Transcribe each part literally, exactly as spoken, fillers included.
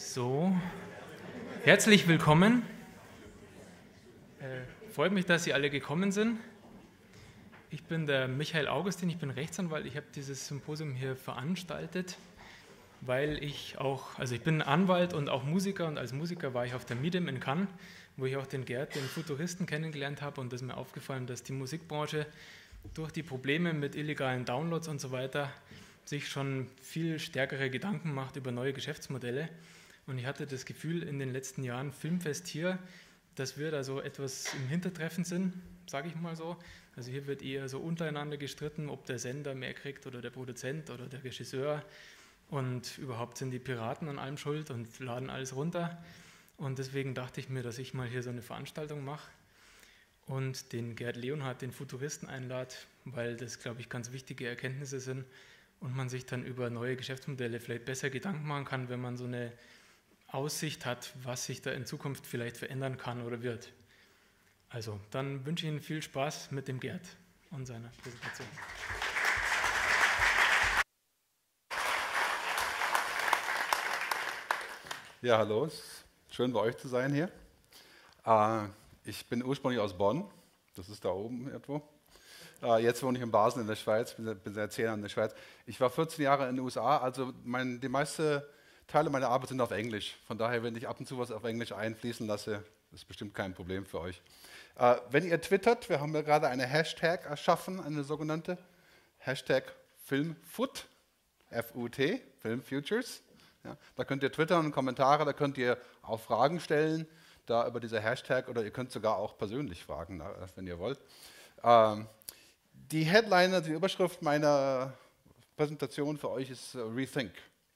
So, herzlich willkommen. Äh, freut mich, dass Sie alle gekommen sind. Ich bin der Michael Augustin, ich bin Rechtsanwalt. Ich habe dieses Symposium hier veranstaltet, weil ich auch, also ich bin Anwalt und auch Musiker, und als Musiker war ich auf der MIDEM in Cannes, wo ich auch den Gerd, den Futuristen, kennengelernt habe, und es ist mir aufgefallen, dass die Musikbranche durch die Probleme mit illegalen Downloads und so weiter sich schon viel stärkere Gedanken macht über neue Geschäftsmodelle. Und ich hatte das Gefühl in den letzten Jahren Filmfest hier, dass wir da so etwas im Hintertreffen sind, sage ich mal so. Also hier wird eher so untereinander gestritten, ob der Sender mehr kriegt oder der Produzent oder der Regisseur. Und überhaupt sind die Piraten an allem schuld und laden alles runter. Und deswegen dachte ich mir, dass ich mal hier so eine Veranstaltung mache und den Gerd Leonhardt, den Futuristen, einlade, weil das, glaube ich, ganz wichtige Erkenntnisse sind und man sich dann über neue Geschäftsmodelle vielleicht besser Gedanken machen kann, wenn man so eine Aussicht hat, was sich da in Zukunft vielleicht verändern kann oder wird. Also, dann wünsche ich Ihnen viel Spaß mit dem Gerd und seiner Präsentation. Ja, hallo, es ist schön bei euch zu sein hier. Äh, ich bin ursprünglich aus Bonn, das ist da oben irgendwo. Äh, jetzt wohne ich in Basel in der Schweiz, bin, bin seit zehn Jahren in der Schweiz. Ich war vierzehn Jahre in den U S A, also mein, die meisten Teile meiner Arbeit sind auf Englisch. Von daher, wenn ich ab und zu was auf Englisch einfließen lasse, ist bestimmt kein Problem für euch. Äh, wenn ihr twittert, wir haben ja gerade eine Hashtag erschaffen, eine sogenannte Hashtag FilmFut, F U T, Film Futures. Ja, da könnt ihr twittern und Kommentare, da könnt ihr auch Fragen stellen, da über diese Hashtag, oder ihr könnt sogar auch persönlich fragen, wenn ihr wollt. Ähm, die Headline, die Überschrift meiner Präsentation für euch ist uh, Rethink.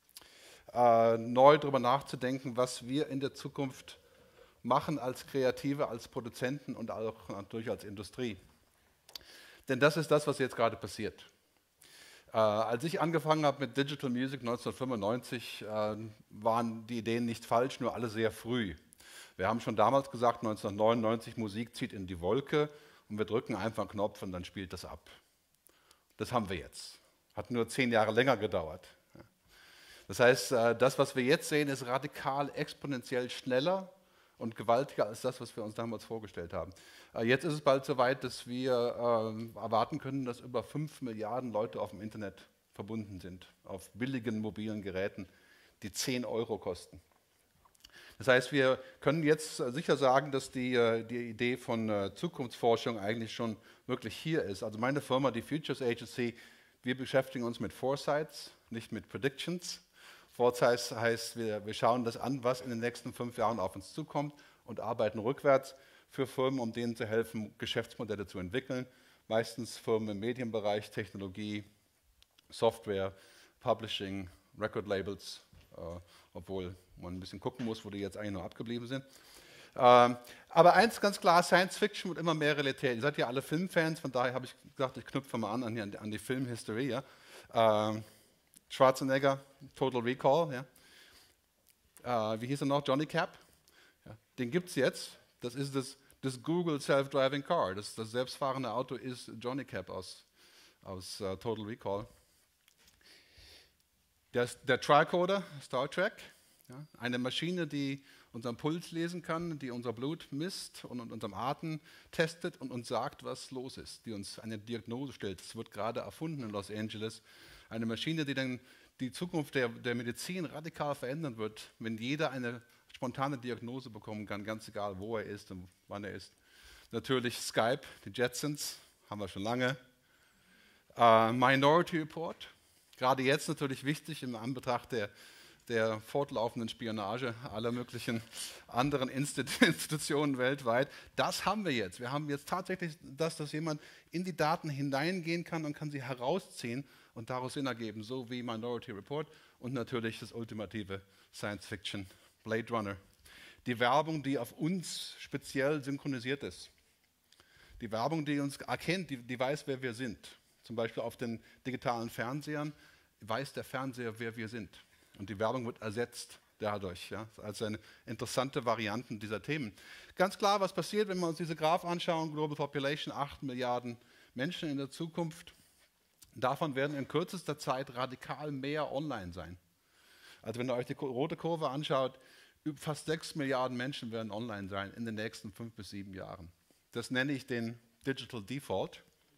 Äh, neu darüber nachzudenken, was wir in der Zukunft machen als Kreative, als Produzenten und auch natürlich als Industrie. Denn das ist das, was jetzt gerade passiert. Äh, als ich angefangen habe mit Digital Music neunzehnhundertfünfundneunzig, äh, waren die Ideen nicht falsch, nur alle sehr früh. Wir haben schon damals gesagt, neunzehnhundertneunundneunzig, Musik zieht in die Wolke und wir drücken einfach einen Knopf und dann spielt das ab. Das haben wir jetzt. Hat nur zehn Jahre länger gedauert. Das heißt, das, was wir jetzt sehen, ist radikal exponentiell schneller und gewaltiger als das, was wir uns damals vorgestellt haben. Jetzt ist es bald so weit, dass wir erwarten können, dass über fünf Milliarden Leute auf dem Internet verbunden sind, auf billigen mobilen Geräten, die zehn Euro kosten. Das heißt, wir können jetzt sicher sagen, dass die, die Idee von Zukunftsforschung eigentlich schon wirklich hier ist. Also meine Firma, die Futures Agency, wir beschäftigen uns mit Foresights, nicht mit Predictions. Foresights heißt, wir, wir schauen das an, was in den nächsten fünf Jahren auf uns zukommt und arbeiten rückwärts für Firmen, um denen zu helfen, Geschäftsmodelle zu entwickeln. Meistens Firmen im Medienbereich, Technologie, Software, Publishing, Record-Labels, äh, obwohl man ein bisschen gucken muss, wo die jetzt eigentlich noch abgeblieben sind. Ähm, aber eins ganz klar, Science Fiction wird immer mehr Realität. Ihr seid ja alle Filmfans, von daher habe ich gesagt, ich knüpfe mal an an die, an die Filmhistorie. Ja. Ähm, Schwarzenegger, Total Recall, ja. Äh, wie hieß er noch? Johnny Capp. Ja. Den gibt es jetzt. Das ist das, das Google Self-Driving Car. Das, das selbstfahrende Auto ist Johnny Capp aus, aus uh, Total Recall. Der, der Tricorder, Star Trek. Ja. Eine Maschine, die unseren Puls lesen kann, die unser Blut misst und, und unseren Atem testet und uns sagt, was los ist, die uns eine Diagnose stellt. Das wird gerade erfunden in Los Angeles. Eine Maschine, die dann die Zukunft der, der Medizin radikal verändern wird, wenn jeder eine spontane Diagnose bekommen kann, ganz egal, wo er ist und wann er ist. Natürlich Skype, die Jetsons, haben wir schon lange. Uh, Minority Report, gerade jetzt natürlich wichtig im Anbetracht der, der fortlaufenden Spionage aller möglichen anderen Institutionen weltweit. Das haben wir jetzt. Wir haben jetzt tatsächlich das, dass jemand in die Daten hineingehen kann und kann sie herausziehen und daraus Sinn ergeben, so wie Minority Report und natürlich das ultimative Science Fiction, Blade Runner. Die Werbung, die auf uns speziell synchronisiert ist. Die Werbung, die uns erkennt, die, die weiß, wer wir sind. Zum Beispiel auf den digitalen Fernsehern weiß der Fernseher, wer wir sind. Und die Werbung wird ersetzt dadurch. Ja, also eine interessante Variante dieser Themen. Ganz klar, was passiert, wenn wir uns diese Graph anschauen, Global Population, acht Milliarden Menschen in der Zukunft. Davon werden in kürzester Zeit radikal mehr online sein. Also wenn ihr euch die rote Kurve anschaut, fast sechs Milliarden Menschen werden online sein in den nächsten fünf bis sieben Jahren. Das nenne ich den Digital Default,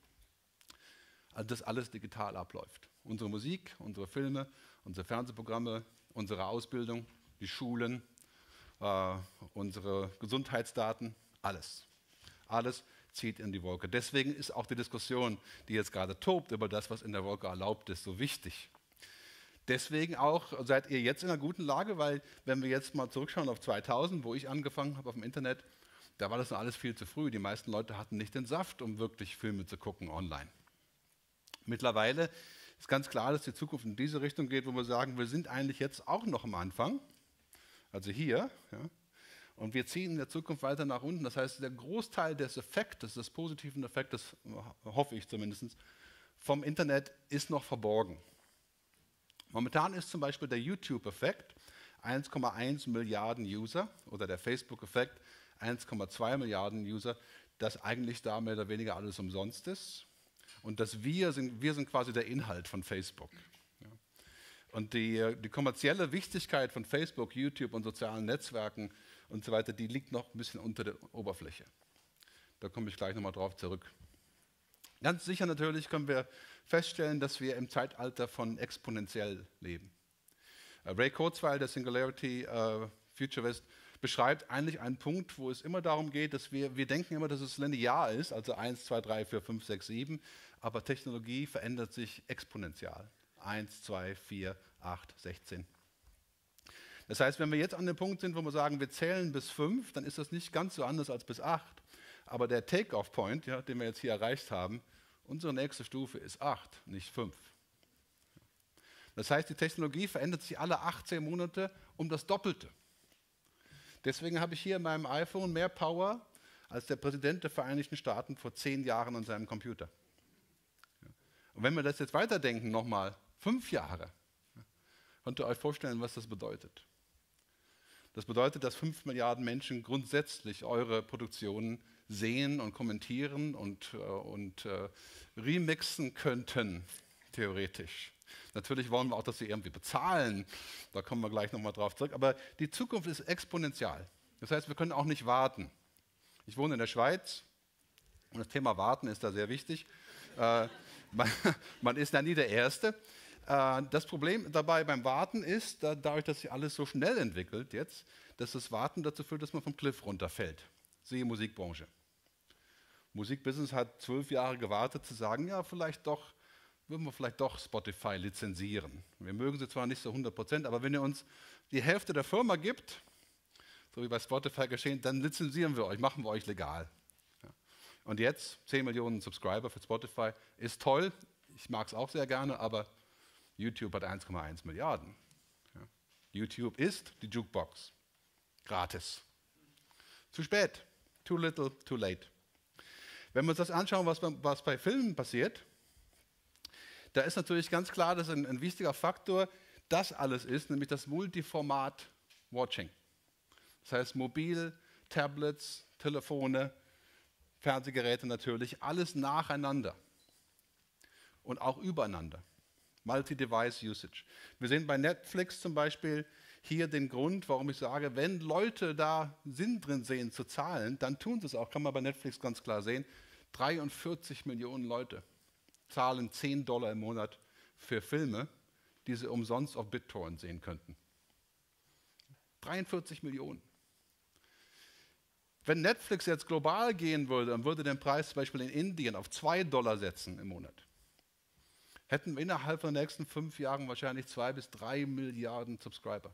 also dass alles digital abläuft. Unsere Musik, unsere Filme, unsere Fernsehprogramme, unsere Ausbildung, die Schulen, äh, unsere Gesundheitsdaten, alles. Alles zieht in die Wolke. Deswegen ist auch die Diskussion, die jetzt gerade tobt über das, was in der Wolke erlaubt ist, so wichtig. Deswegen auch seid ihr jetzt in einer guten Lage, weil wenn wir jetzt mal zurückschauen auf zweitausend, wo ich angefangen habe auf dem Internet, da war das noch alles viel zu früh. Die meisten Leute hatten nicht den Saft, um wirklich Filme zu gucken online. Mittlerweile ist ganz klar, dass die Zukunft in diese Richtung geht, wo wir sagen, wir sind eigentlich jetzt auch noch am Anfang, also hier, ja, und wir ziehen in der Zukunft weiter nach unten. Das heißt, der Großteil des Effektes, des positiven Effektes, hoffe ich zumindest, vom Internet ist noch verborgen. Momentan ist zum Beispiel der YouTube-Effekt eins Komma eins Milliarden User oder der Facebook-Effekt eins Komma zwei Milliarden User, dass eigentlich da mehr oder weniger alles umsonst ist und dass wir sind, wir sind quasi der Inhalt von Facebook. Ja. Und die, die kommerzielle Wichtigkeit von Facebook, YouTube und sozialen Netzwerken und so weiter, die liegt noch ein bisschen unter der Oberfläche. Da komme ich gleich nochmal drauf zurück. Ganz sicher natürlich können wir feststellen, dass wir im Zeitalter von exponentiell leben. Uh, Ray Kurzweil, der Singularity uh, Futurist, beschreibt eigentlich einen Punkt, wo es immer darum geht, dass wir, wir denken immer, dass es linear ist, also eins, zwei, drei, vier, fünf, sechs, sieben, aber Technologie verändert sich exponentiell. eins, zwei, vier, acht, sechzehn. Das heißt, wenn wir jetzt an dem Punkt sind, wo wir sagen, wir zählen bis fünf, dann ist das nicht ganz so anders als bis acht. Aber der Take-off-Point, ja, den wir jetzt hier erreicht haben, unsere nächste Stufe ist acht, nicht fünf. Das heißt, die Technologie verändert sich alle achtzehn Monate um das Doppelte. Deswegen habe ich hier in meinem iPhone mehr Power als der Präsident der Vereinigten Staaten vor zehn Jahren an seinem Computer. Und wenn wir das jetzt weiterdenken, nochmal fünf Jahre, könnt ihr euch vorstellen, was das bedeutet. Das bedeutet, dass fünf Milliarden Menschen grundsätzlich eure Produktionen sehen und kommentieren und, äh, und äh, remixen könnten, theoretisch. Natürlich wollen wir auch, dass sie irgendwie bezahlen, da kommen wir gleich nochmal drauf zurück, aber die Zukunft ist exponentiell. Das heißt, wir können auch nicht warten. Ich wohne in der Schweiz und das Thema Warten ist da sehr wichtig. Äh, man, man ist da nie der Erste. Äh, das Problem dabei beim Warten ist, da, dadurch, dass sich alles so schnell entwickelt jetzt, dass das Warten dazu führt, dass man vom Cliff runterfällt. Siehe Musikbranche. Musikbusiness hat zwölf Jahre gewartet, zu sagen, ja, vielleicht doch, würden wir vielleicht doch Spotify lizenzieren. Wir mögen sie zwar nicht so hundert Prozent, aber wenn ihr uns die Hälfte der Firma gibt, so wie bei Spotify geschehen, dann lizenzieren wir euch, machen wir euch legal. Ja. Und jetzt, zehn Millionen Subscriber für Spotify, ist toll, ich mag es auch sehr gerne, aber YouTube hat eins Komma eins Milliarden. Ja. YouTube ist die Jukebox. Gratis. Zu spät. Too little, too late. Wenn wir uns das anschauen, was bei, was bei Filmen passiert, da ist natürlich ganz klar, dass ein, ein wichtiger Faktor das alles ist, nämlich das Multiformat-Watching. Das heißt mobil, Tablets, Telefone, Fernsehgeräte natürlich, alles nacheinander und auch übereinander. Multi-Device-Usage. Wir sehen bei Netflix zum Beispiel hier den Grund, warum ich sage, wenn Leute da Sinn drin sehen zu zahlen, dann tun sie es auch, kann man bei Netflix ganz klar sehen. dreiundvierzig Millionen Leute zahlen zehn Dollar im Monat für Filme, die sie umsonst auf BitTorrent sehen könnten. dreiundvierzig Millionen. Wenn Netflix jetzt global gehen würde und würde den Preis zum Beispiel in Indien auf zwei Dollar setzen im Monat, hätten wir innerhalb von den nächsten fünf Jahren wahrscheinlich zwei bis drei Milliarden Subscriber.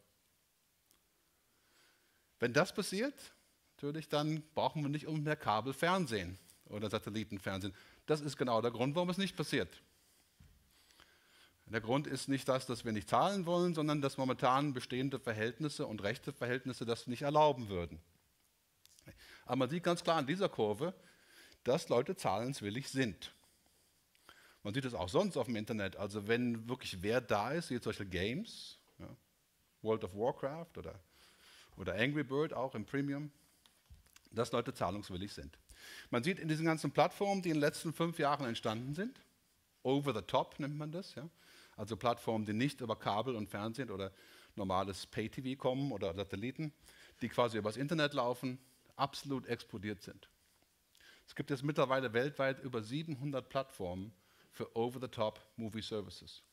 Wenn das passiert, natürlich, dann brauchen wir nicht unbedingt mehr Kabelfernsehen oder Satellitenfernsehen. Das ist genau der Grund, warum es nicht passiert. Der Grund ist nicht das, dass wir nicht zahlen wollen, sondern dass momentan bestehende Verhältnisse und Rechteverhältnisse das nicht erlauben würden. Aber man sieht ganz klar an dieser Kurve, dass Leute zahlenswillig sind. Man sieht es auch sonst auf dem Internet. Also wenn wirklich wer da ist, wie zum Beispiel Games, ja, World of Warcraft oder, oder Angry Bird auch im Premium, dass Leute zahlungswillig sind. Man sieht in diesen ganzen Plattformen, die in den letzten fünf Jahren entstanden sind, over the top nennt man das, ja, also Plattformen, die nicht über Kabel und Fernsehen oder normales Pay-T V kommen oder Satelliten, die quasi übers Internet laufen, absolut explodiert sind. Es gibt jetzt mittlerweile weltweit über siebenhundert Plattformen für Over-the-Top Movie Services.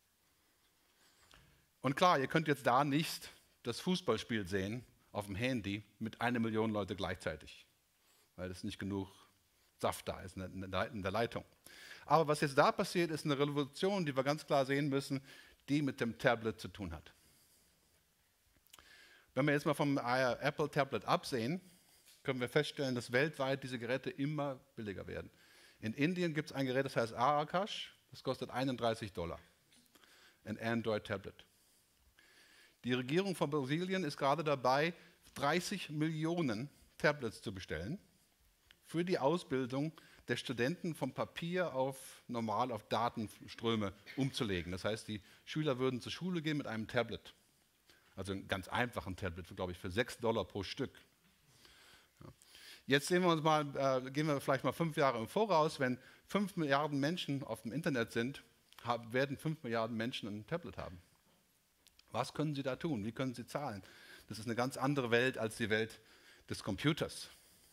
Und klar, ihr könnt jetzt da nicht das Fußballspiel sehen auf dem Handy mit einer Million Leute gleichzeitig, weil es nicht genug Saft da ist in der Leitung. Aber was jetzt da passiert, ist eine Revolution, die wir ganz klar sehen müssen, die mit dem Tablet zu tun hat. Wenn wir jetzt mal vom Apple Tablet absehen, können wir feststellen, dass weltweit diese Geräte immer billiger werden. In Indien gibt es ein Gerät, das heißt Aakash, das kostet einunddreißig Dollar. Ein Android-Tablet. Die Regierung von Brasilien ist gerade dabei, dreißig Millionen Tablets zu bestellen für die Ausbildung der Studenten vom Papier auf normal auf Datenströme umzulegen. Das heißt, die Schüler würden zur Schule gehen mit einem Tablet. Also einen ganz einfachen Tablet, glaube ich, für sechs Dollar pro Stück. Ja. Jetzt sehen wir uns mal, äh, gehen wir vielleicht mal fünf Jahre im Voraus. Wenn fünf Milliarden Menschen auf dem Internet sind, haben, werden fünf Milliarden Menschen ein Tablet haben. Was können sie da tun? Wie können sie zahlen? Das ist eine ganz andere Welt als die Welt des Computers.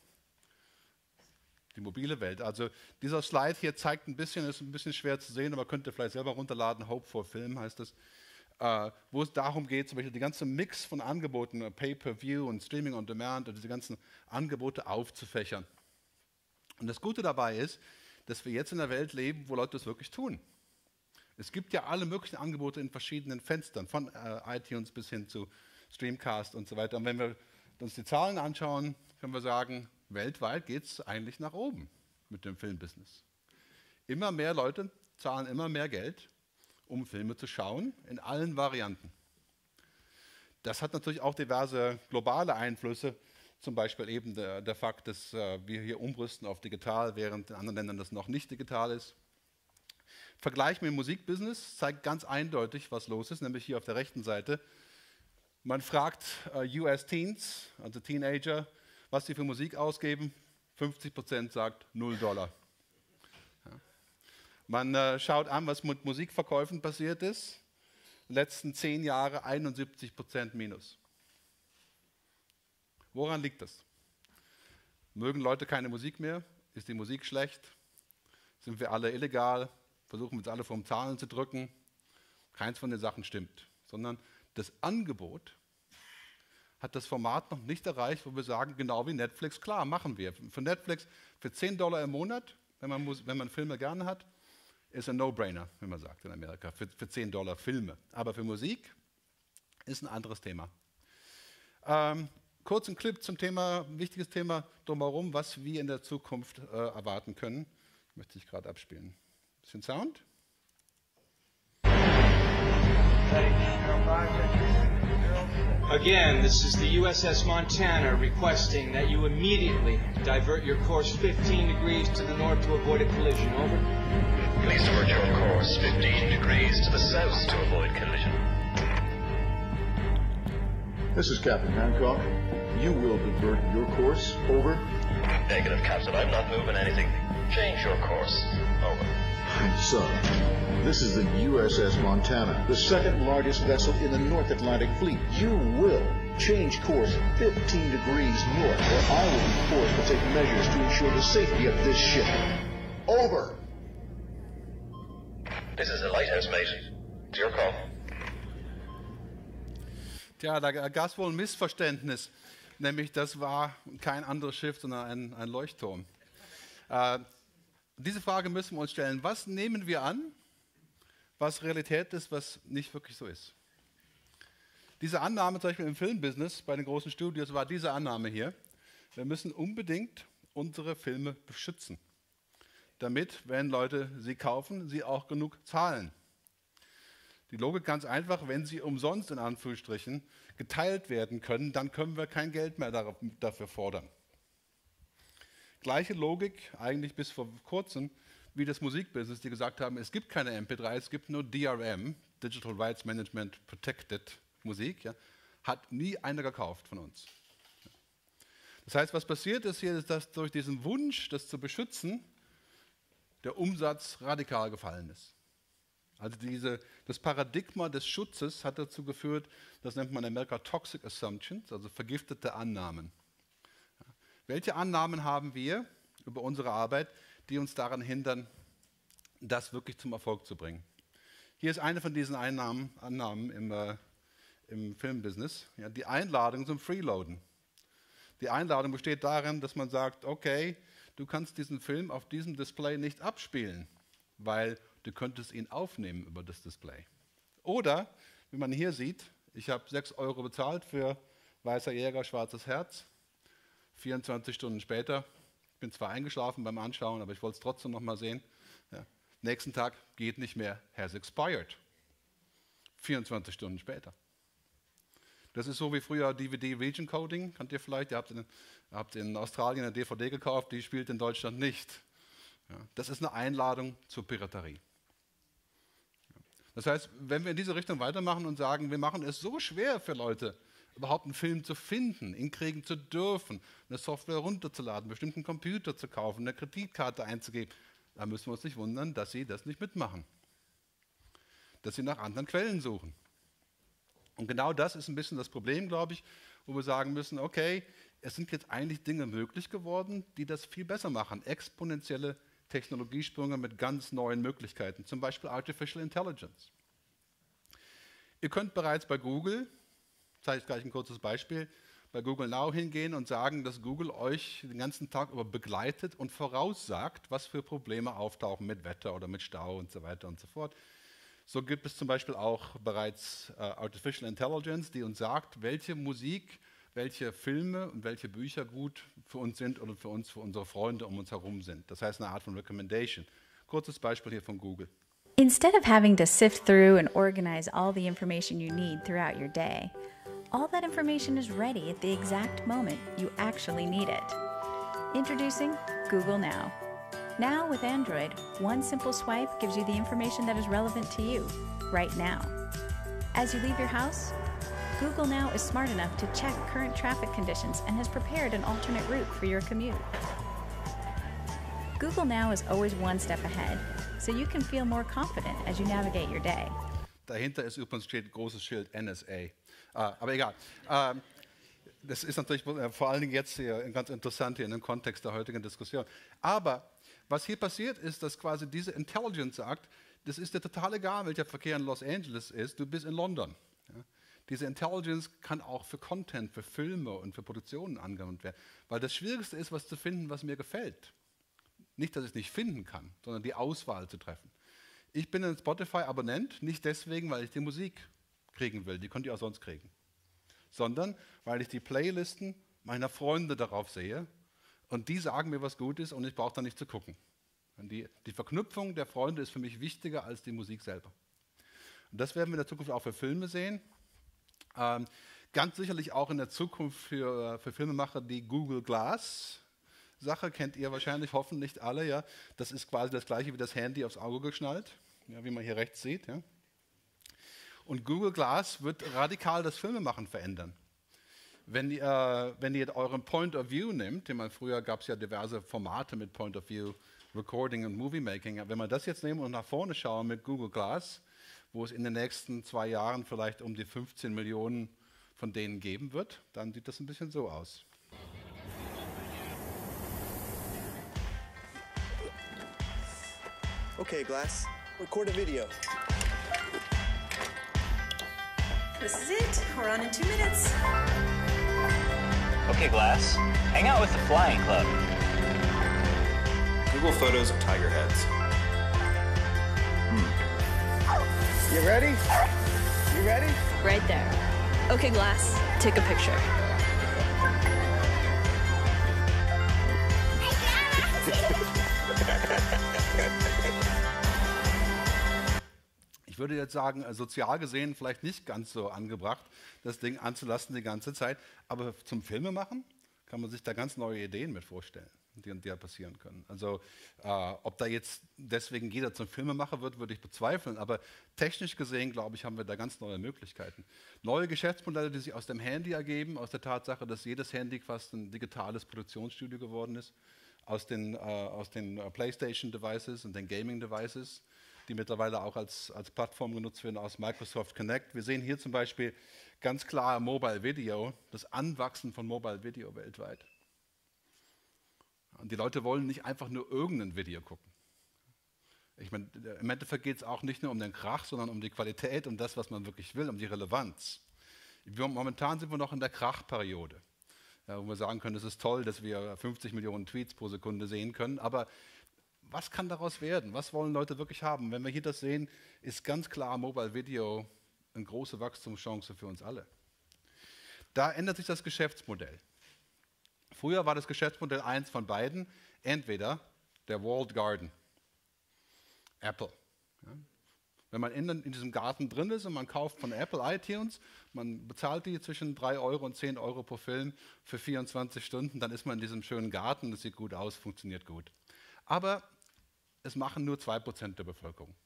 Die mobile Welt. Also dieser Slide hier zeigt ein bisschen, ist ein bisschen schwer zu sehen, aber könnt ihr vielleicht selber runterladen, Hope for Film heißt es, äh, wo es darum geht, zum Beispiel die ganze Mix von Angeboten, Pay-per-View und Streaming on Demand und diese ganzen Angebote aufzufächern. Und das Gute dabei ist, dass wir jetzt in einer Welt leben, wo Leute das wirklich tun. Es gibt ja alle möglichen Angebote in verschiedenen Fenstern, von äh, iTunes bis hin zu Streamcast und so weiter. Und wenn wir uns die Zahlen anschauen, können wir sagen, weltweit geht es eigentlich nach oben mit dem Filmbusiness. Immer mehr Leute zahlen immer mehr Geld, um Filme zu schauen, in allen Varianten. Das hat natürlich auch diverse globale Einflüsse, zum Beispiel eben der, der Fakt, dass äh, wir hier umrüsten auf digital, während in anderen Ländern das noch nicht digital ist. Vergleich mit dem Musikbusiness zeigt ganz eindeutig, was los ist, nämlich hier auf der rechten Seite. Man fragt äh, U S-Teens, also Teenager, was sie für Musik ausgeben. fünfzig Prozent sagt null Dollar. Ja. Man äh, schaut an, was mit Musikverkäufen passiert ist. Letzten zehn Jahre einundsiebzig Prozent minus. Woran liegt das? Mögen Leute keine Musik mehr? Ist die Musik schlecht? Sind wir alle illegal? Versuchen wir uns alle vom Zahlen zu drücken? Keins von den Sachen stimmt, sondern das Angebot hat das Format noch nicht erreicht, wo wir sagen, genau wie Netflix, klar, machen wir. Für Netflix für zehn Dollar im Monat, wenn man, muss, wenn man Filme gerne hat, ist ein No-Brainer, wie man sagt in Amerika, für, für zehn Dollar Filme. Aber für Musik ist ein anderes Thema. Ähm, kurz ein Clip zum Thema, ein wichtiges Thema drumherum, was wir in der Zukunft äh, erwarten können. Möchte ich gerade abspielen. Bisschen Sound. Again, this is the U S S Montana requesting that you immediately divert your course fifteen degrees to the north to avoid a collision. Over. Please divert your course fifteen degrees to the south to avoid collision. This is Captain Hancock. You will divert your course. Over. Negative, Captain. I'm not moving anything. Change your course. Over. Son, this is the U S S Montana, the second largest vessel in the North Atlantic Fleet. You will change course fifteen degrees north, or I will be forced to take measures to ensure the safety of this ship. Over. This is the lighthouse, mate. It's your call. Tja, da gab es wohl ein Missverständnis, nämlich das war kein anderes Schiff, sondern ein, ein Leuchtturm. Äh, Diese Frage müssen wir uns stellen. Was nehmen wir an, was Realität ist, was nicht wirklich so ist? Diese Annahme, zum Beispiel im Filmbusiness, bei den großen Studios, war diese Annahme hier. Wir müssen unbedingt unsere Filme beschützen, damit, wenn Leute sie kaufen, sie auch genug zahlen. Die Logik ganz einfach, wenn sie umsonst in Anführungsstrichen geteilt werden können, dann können wir kein Geld mehr dafür fordern. Gleiche Logik, eigentlich bis vor kurzem, wie das Musikbusiness, die gesagt haben, es gibt keine M P drei, es gibt nur D R M, Digital Rights Management Protected Musik, ja, hat nie einer gekauft von uns. Das heißt, was passiert ist hier, ist, dass durch diesen Wunsch, das zu beschützen, der Umsatz radikal gefallen ist. Also diese, das Paradigma des Schutzes hat dazu geführt, das nennt man in Amerika Toxic Assumptions, also vergiftete Annahmen. Ja. Welche Annahmen haben wir über unsere Arbeit, die uns daran hindern, das wirklich zum Erfolg zu bringen? Hier ist eine von diesen Einnahmen, Annahmen im, äh, im Filmbusiness, ja, die Einladung zum Freeloaden. Die Einladung besteht darin, dass man sagt, okay, du kannst diesen Film auf diesem Display nicht abspielen, weil du könntest ihn aufnehmen über das Display. Oder, wie man hier sieht, ich habe sechs Euro bezahlt für Weißer Jäger, Schwarzes Herz. vierundzwanzig Stunden später, ich bin zwar eingeschlafen beim Anschauen, aber ich wollte es trotzdem noch mal sehen. Ja. Nächsten Tag geht nicht mehr, has expired. vierundzwanzig Stunden später. Das ist so wie früher D V D Region Coding, kennt ihr vielleicht? Ihr habt in, habt in Australien eine D V D gekauft, die spielt in Deutschland nicht. Ja. Das ist eine Einladung zur Piraterie. Das heißt, wenn wir in diese Richtung weitermachen und sagen, wir machen es so schwer für Leute, überhaupt einen Film zu finden, ihn kriegen zu dürfen, eine Software runterzuladen, einen bestimmten Computer zu kaufen, eine Kreditkarte einzugeben, dann müssen wir uns nicht wundern, dass sie das nicht mitmachen. Dass sie nach anderen Quellen suchen. Und genau das ist ein bisschen das Problem, glaube ich, wo wir sagen müssen, okay, es sind jetzt eigentlich Dinge möglich geworden, die das viel besser machen. Exponentielle Technologiesprünge mit ganz neuen Möglichkeiten, zum Beispiel Artificial Intelligence. Ihr könnt bereits bei Google, zeige ich gleich ein kurzes Beispiel, bei Google Now hingehen und sagen, dass Google euch den ganzen Tag über begleitet und voraussagt, was für Probleme auftauchen mit Wetter oder mit Stau und so weiter und so fort. So gibt es zum Beispiel auch bereits äh, Artificial Intelligence, die uns sagt, welche Musik, welche Filme und welche Bücher gut für uns sind oder für uns, für unsere Freunde um uns herum sind. Das heißt eine Art von Recommendation. Kurzes Beispiel hier von Google. Instead of having to sift through and organize all the information you need throughout your day, all that information is ready at the exact moment you actually need it. Introducing Google Now. Now with Android, one simple swipe gives you the information that is relevant to you right now. As you leave your house, Google Now is smart enough to check current traffic conditions and has prepared an alternate route for your commute. Google Now is always one step ahead, so you can feel more confident as you navigate your day. Dahinter ist übrigens steht großes Schild N S A. Ah, aber egal. Ähm, das ist natürlich äh, vor allen Dingen jetzt hier ganz interessant hier in dem Kontext der heutigen Diskussion. Aber was hier passiert ist, dass quasi diese Intelligence sagt, das ist dir total egal, welcher Verkehr in Los Angeles ist, du bist in London. Ja? Diese Intelligence kann auch für Content, für Filme und für Produktionen angewandt werden. Weil das Schwierigste ist, was zu finden, was mir gefällt. Nicht, dass ich es nicht finden kann, sondern die Auswahl zu treffen. Ich bin ein Spotify-Abonnent, nicht deswegen, weil ich die Musik kriegen will, die könnt ihr auch sonst kriegen. Sondern, weil ich die Playlisten meiner Freunde darauf sehe und die sagen mir, was gut ist und ich brauche da nicht zu gucken. Und die, die Verknüpfung der Freunde ist für mich wichtiger als die Musik selber. Und das werden wir in der Zukunft auch für Filme sehen. Ähm, ganz sicherlich auch in der Zukunft für, für Filmemacher die Google Glass Sache, kennt ihr wahrscheinlich, hoffentlich alle. Ja. Das ist quasi das gleiche wie das Handy aufs Auge geschnallt, ja, wie man hier rechts sieht. Ja. Und Google Glass wird radikal das Filmemachen verändern. Wenn ihr, wenn ihr euren Point of View nehmt, ich meine, früher gab es ja diverse Formate mit Point of View Recording und Movie Making, wenn wir das jetzt nehmen und nach vorne schauen mit Google Glass, wo es in den nächsten zwei Jahren vielleicht um die fünfzehn Millionen von denen geben wird, dann sieht das ein bisschen so aus. Okay, Glass, record a video. This is it. We're on in two minutes. Okay, Glass, hang out with the Flying Club. Google photos of tiger heads. Hmm. You ready? You ready? Right there. Okay, Glass, take a picture. Ich würde jetzt sagen, sozial gesehen vielleicht nicht ganz so angebracht, das Ding anzulassen die ganze Zeit, aber zum Filmemachen kann man sich da ganz neue Ideen mit vorstellen, die und die passieren können. Also äh, ob da jetzt deswegen jeder zum Filmemacher wird, würde ich bezweifeln, aber technisch gesehen, glaube ich, haben wir da ganz neue Möglichkeiten. Neue Geschäftsmodelle, die sich aus dem Handy ergeben, aus der Tatsache, dass jedes Handy fast ein digitales Produktionsstudio geworden ist, aus den, äh, aus den uh, PlayStation-Devices und den Gaming-Devices. die mittlerweile auch als, als Plattform genutzt werden aus Microsoft Connect. Wir sehen hier zum Beispiel ganz klar Mobile Video, das Anwachsen von Mobile Video weltweit. Und die Leute wollen nicht einfach nur irgendein Video gucken. Ich meine, im Endeffekt geht es auch nicht nur um den Krach, sondern um die Qualität, um das, was man wirklich will, um die Relevanz. Wir, momentan sind wir noch in der Krachperiode, ja, wo wir sagen können, es ist toll, dass wir fünfzig Millionen Tweets pro Sekunde sehen können, aber was kann daraus werden? Was wollen Leute wirklich haben? Wenn wir hier das sehen, ist ganz klar Mobile Video eine große Wachstumschance für uns alle. Da ändert sich das Geschäftsmodell. Früher war das Geschäftsmodell eins von beiden, entweder der Walled Garden, Apple. Ja. Wenn man in, in diesem Garten drin ist und man kauft von Apple iTunes, man bezahlt die zwischen drei Euro und zehn Euro pro Film für vierundzwanzig Stunden, dann ist man in diesem schönen Garten, das sieht gut aus, funktioniert gut. Aber es machen nur zwei Prozent der Bevölkerung.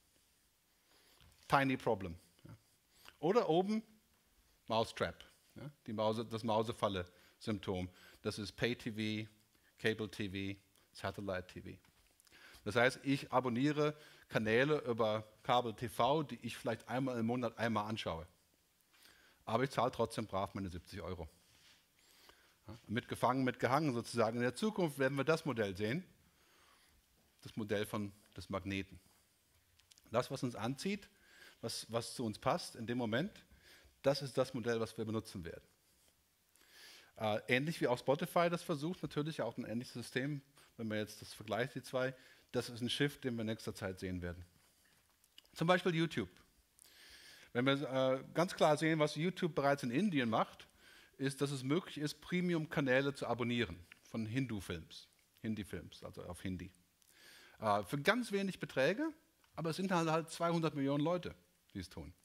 Tiny problem. Ja. Oder oben Mousetrap, ja, die Mause, das Mausefalle-Symptom. Das ist Pay-T V, Cable-T V, Satellite-T V. Das heißt, ich abonniere Kanäle über Kabel-T V, die ich vielleicht einmal im Monat einmal anschaue. Aber ich zahle trotzdem brav meine siebzig Euro. Ja, mitgefangen, mitgehangen sozusagen. In der Zukunft werden wir das Modell sehen, das Modell von des Magneten. Das, was uns anzieht, was, was zu uns passt in dem Moment, das ist das Modell, was wir benutzen werden. Äh, ähnlich wie auch Spotify das versucht, natürlich auch ein ähnliches System, wenn man jetzt das vergleicht, die zwei, das ist ein Shift, den wir in nächster Zeit sehen werden. Zum Beispiel YouTube. Wenn wir äh, ganz klar sehen, was YouTube bereits in Indien macht, ist, dass es möglich ist, Premium-Kanäle zu abonnieren von Hindu-Films, Hindi-Films, also auf Hindi. Äh, für ganz wenig Beträge, aber es sind halt, halt zweihundert Millionen Leute, die es tun.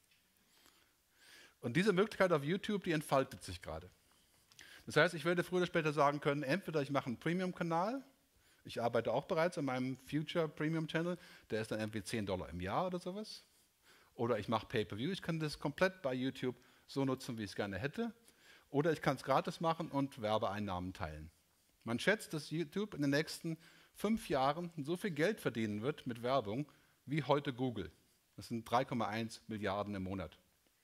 Und diese Möglichkeit auf YouTube, die entfaltet sich gerade. Das heißt, ich werde früher oder später sagen können, entweder ich mache einen Premium-Kanal, ich arbeite auch bereits an meinem Future Premium Channel, der ist dann irgendwie zehn Dollar im Jahr oder sowas, oder ich mache Pay-Per-View, ich kann das komplett bei YouTube so nutzen, wie ich es gerne hätte, oder ich kann es gratis machen und Werbeeinnahmen teilen. Man schätzt, dass YouTube in den nächsten fünf Jahren so viel Geld verdienen wird mit Werbung wie heute Google. Das sind drei Komma eins Milliarden im Monat.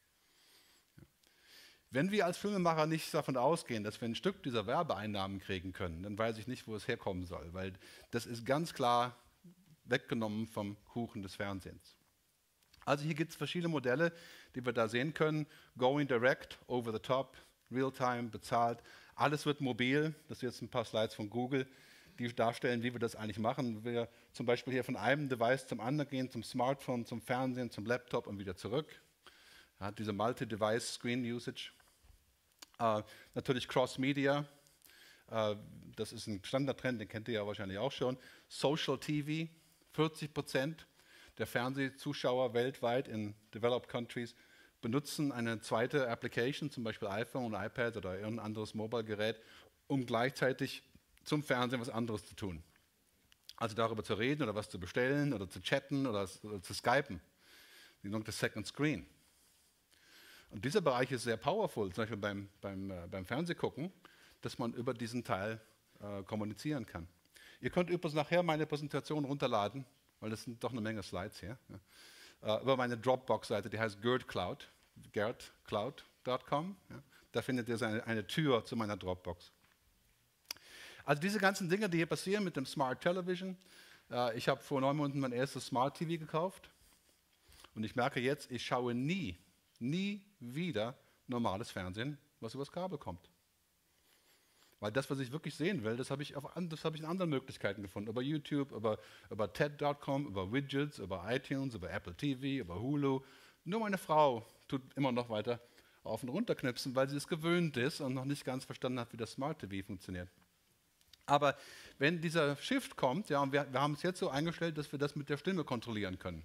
Wenn wir als Filmemacher nicht davon ausgehen, dass wir ein Stück dieser Werbeeinnahmen kriegen können, dann weiß ich nicht, wo es herkommen soll, weil das ist ganz klar weggenommen vom Kuchen des Fernsehens. Also hier gibt es verschiedene Modelle, die wir da sehen können. Going direct, over the top, real-time, bezahlt. Alles wird mobil. Das sind jetzt ein paar Slides von Google, die darstellen, wie wir das eigentlich machen. Wir zum Beispiel hier von einem Device zum anderen gehen, zum Smartphone, zum Fernsehen, zum Laptop und wieder zurück. Ja, diese Multi-Device-Screen-Usage. Uh, natürlich Cross-Media, uh, das ist ein Standardtrend, den kennt ihr ja wahrscheinlich auch schon. Social T V, vierzig Prozent der Fernsehzuschauer weltweit in Developed Countries benutzen eine zweite Application, zum Beispiel iPhone, iPad oder irgendein anderes Mobile-Gerät, um gleichzeitig zum Fernsehen was anderes zu tun. Also darüber zu reden oder was zu bestellen oder zu chatten oder, oder zu skypen. Die sogenannte Second Screen. Und dieser Bereich ist sehr powerful, zum Beispiel beim, beim, äh, beim Fernsehgucken, dass man über diesen Teil äh, kommunizieren kann. Ihr könnt übrigens nachher meine Präsentation runterladen, weil das sind doch eine Menge Slides hier, ja, äh, über meine Dropbox-Seite, die heißt gerdcloud, gerdcloud Punkt com. Ja, da findet ihr eine, eine Tür zu meiner Dropbox. Also diese ganzen Dinge, die hier passieren mit dem Smart Television. Äh, ich habe vor neun Monaten mein erstes Smart T V gekauft und ich merke jetzt, ich schaue nie, nie wieder normales Fernsehen, was übers Kabel kommt. Weil das, was ich wirklich sehen will, das habe ich, auf, das habe ich in anderen Möglichkeiten gefunden. Über YouTube, über, über T E D Punkt com, über Widgets, über iTunes, über Apple T V, über Hulu. Nur meine Frau tut immer noch weiter auf und runter knipsen, weil sie es gewöhnt ist und noch nicht ganz verstanden hat, wie das Smart T V funktioniert. Aber wenn dieser Shift kommt, ja, und wir, wir haben es jetzt so eingestellt, dass wir das mit der Stimme kontrollieren können.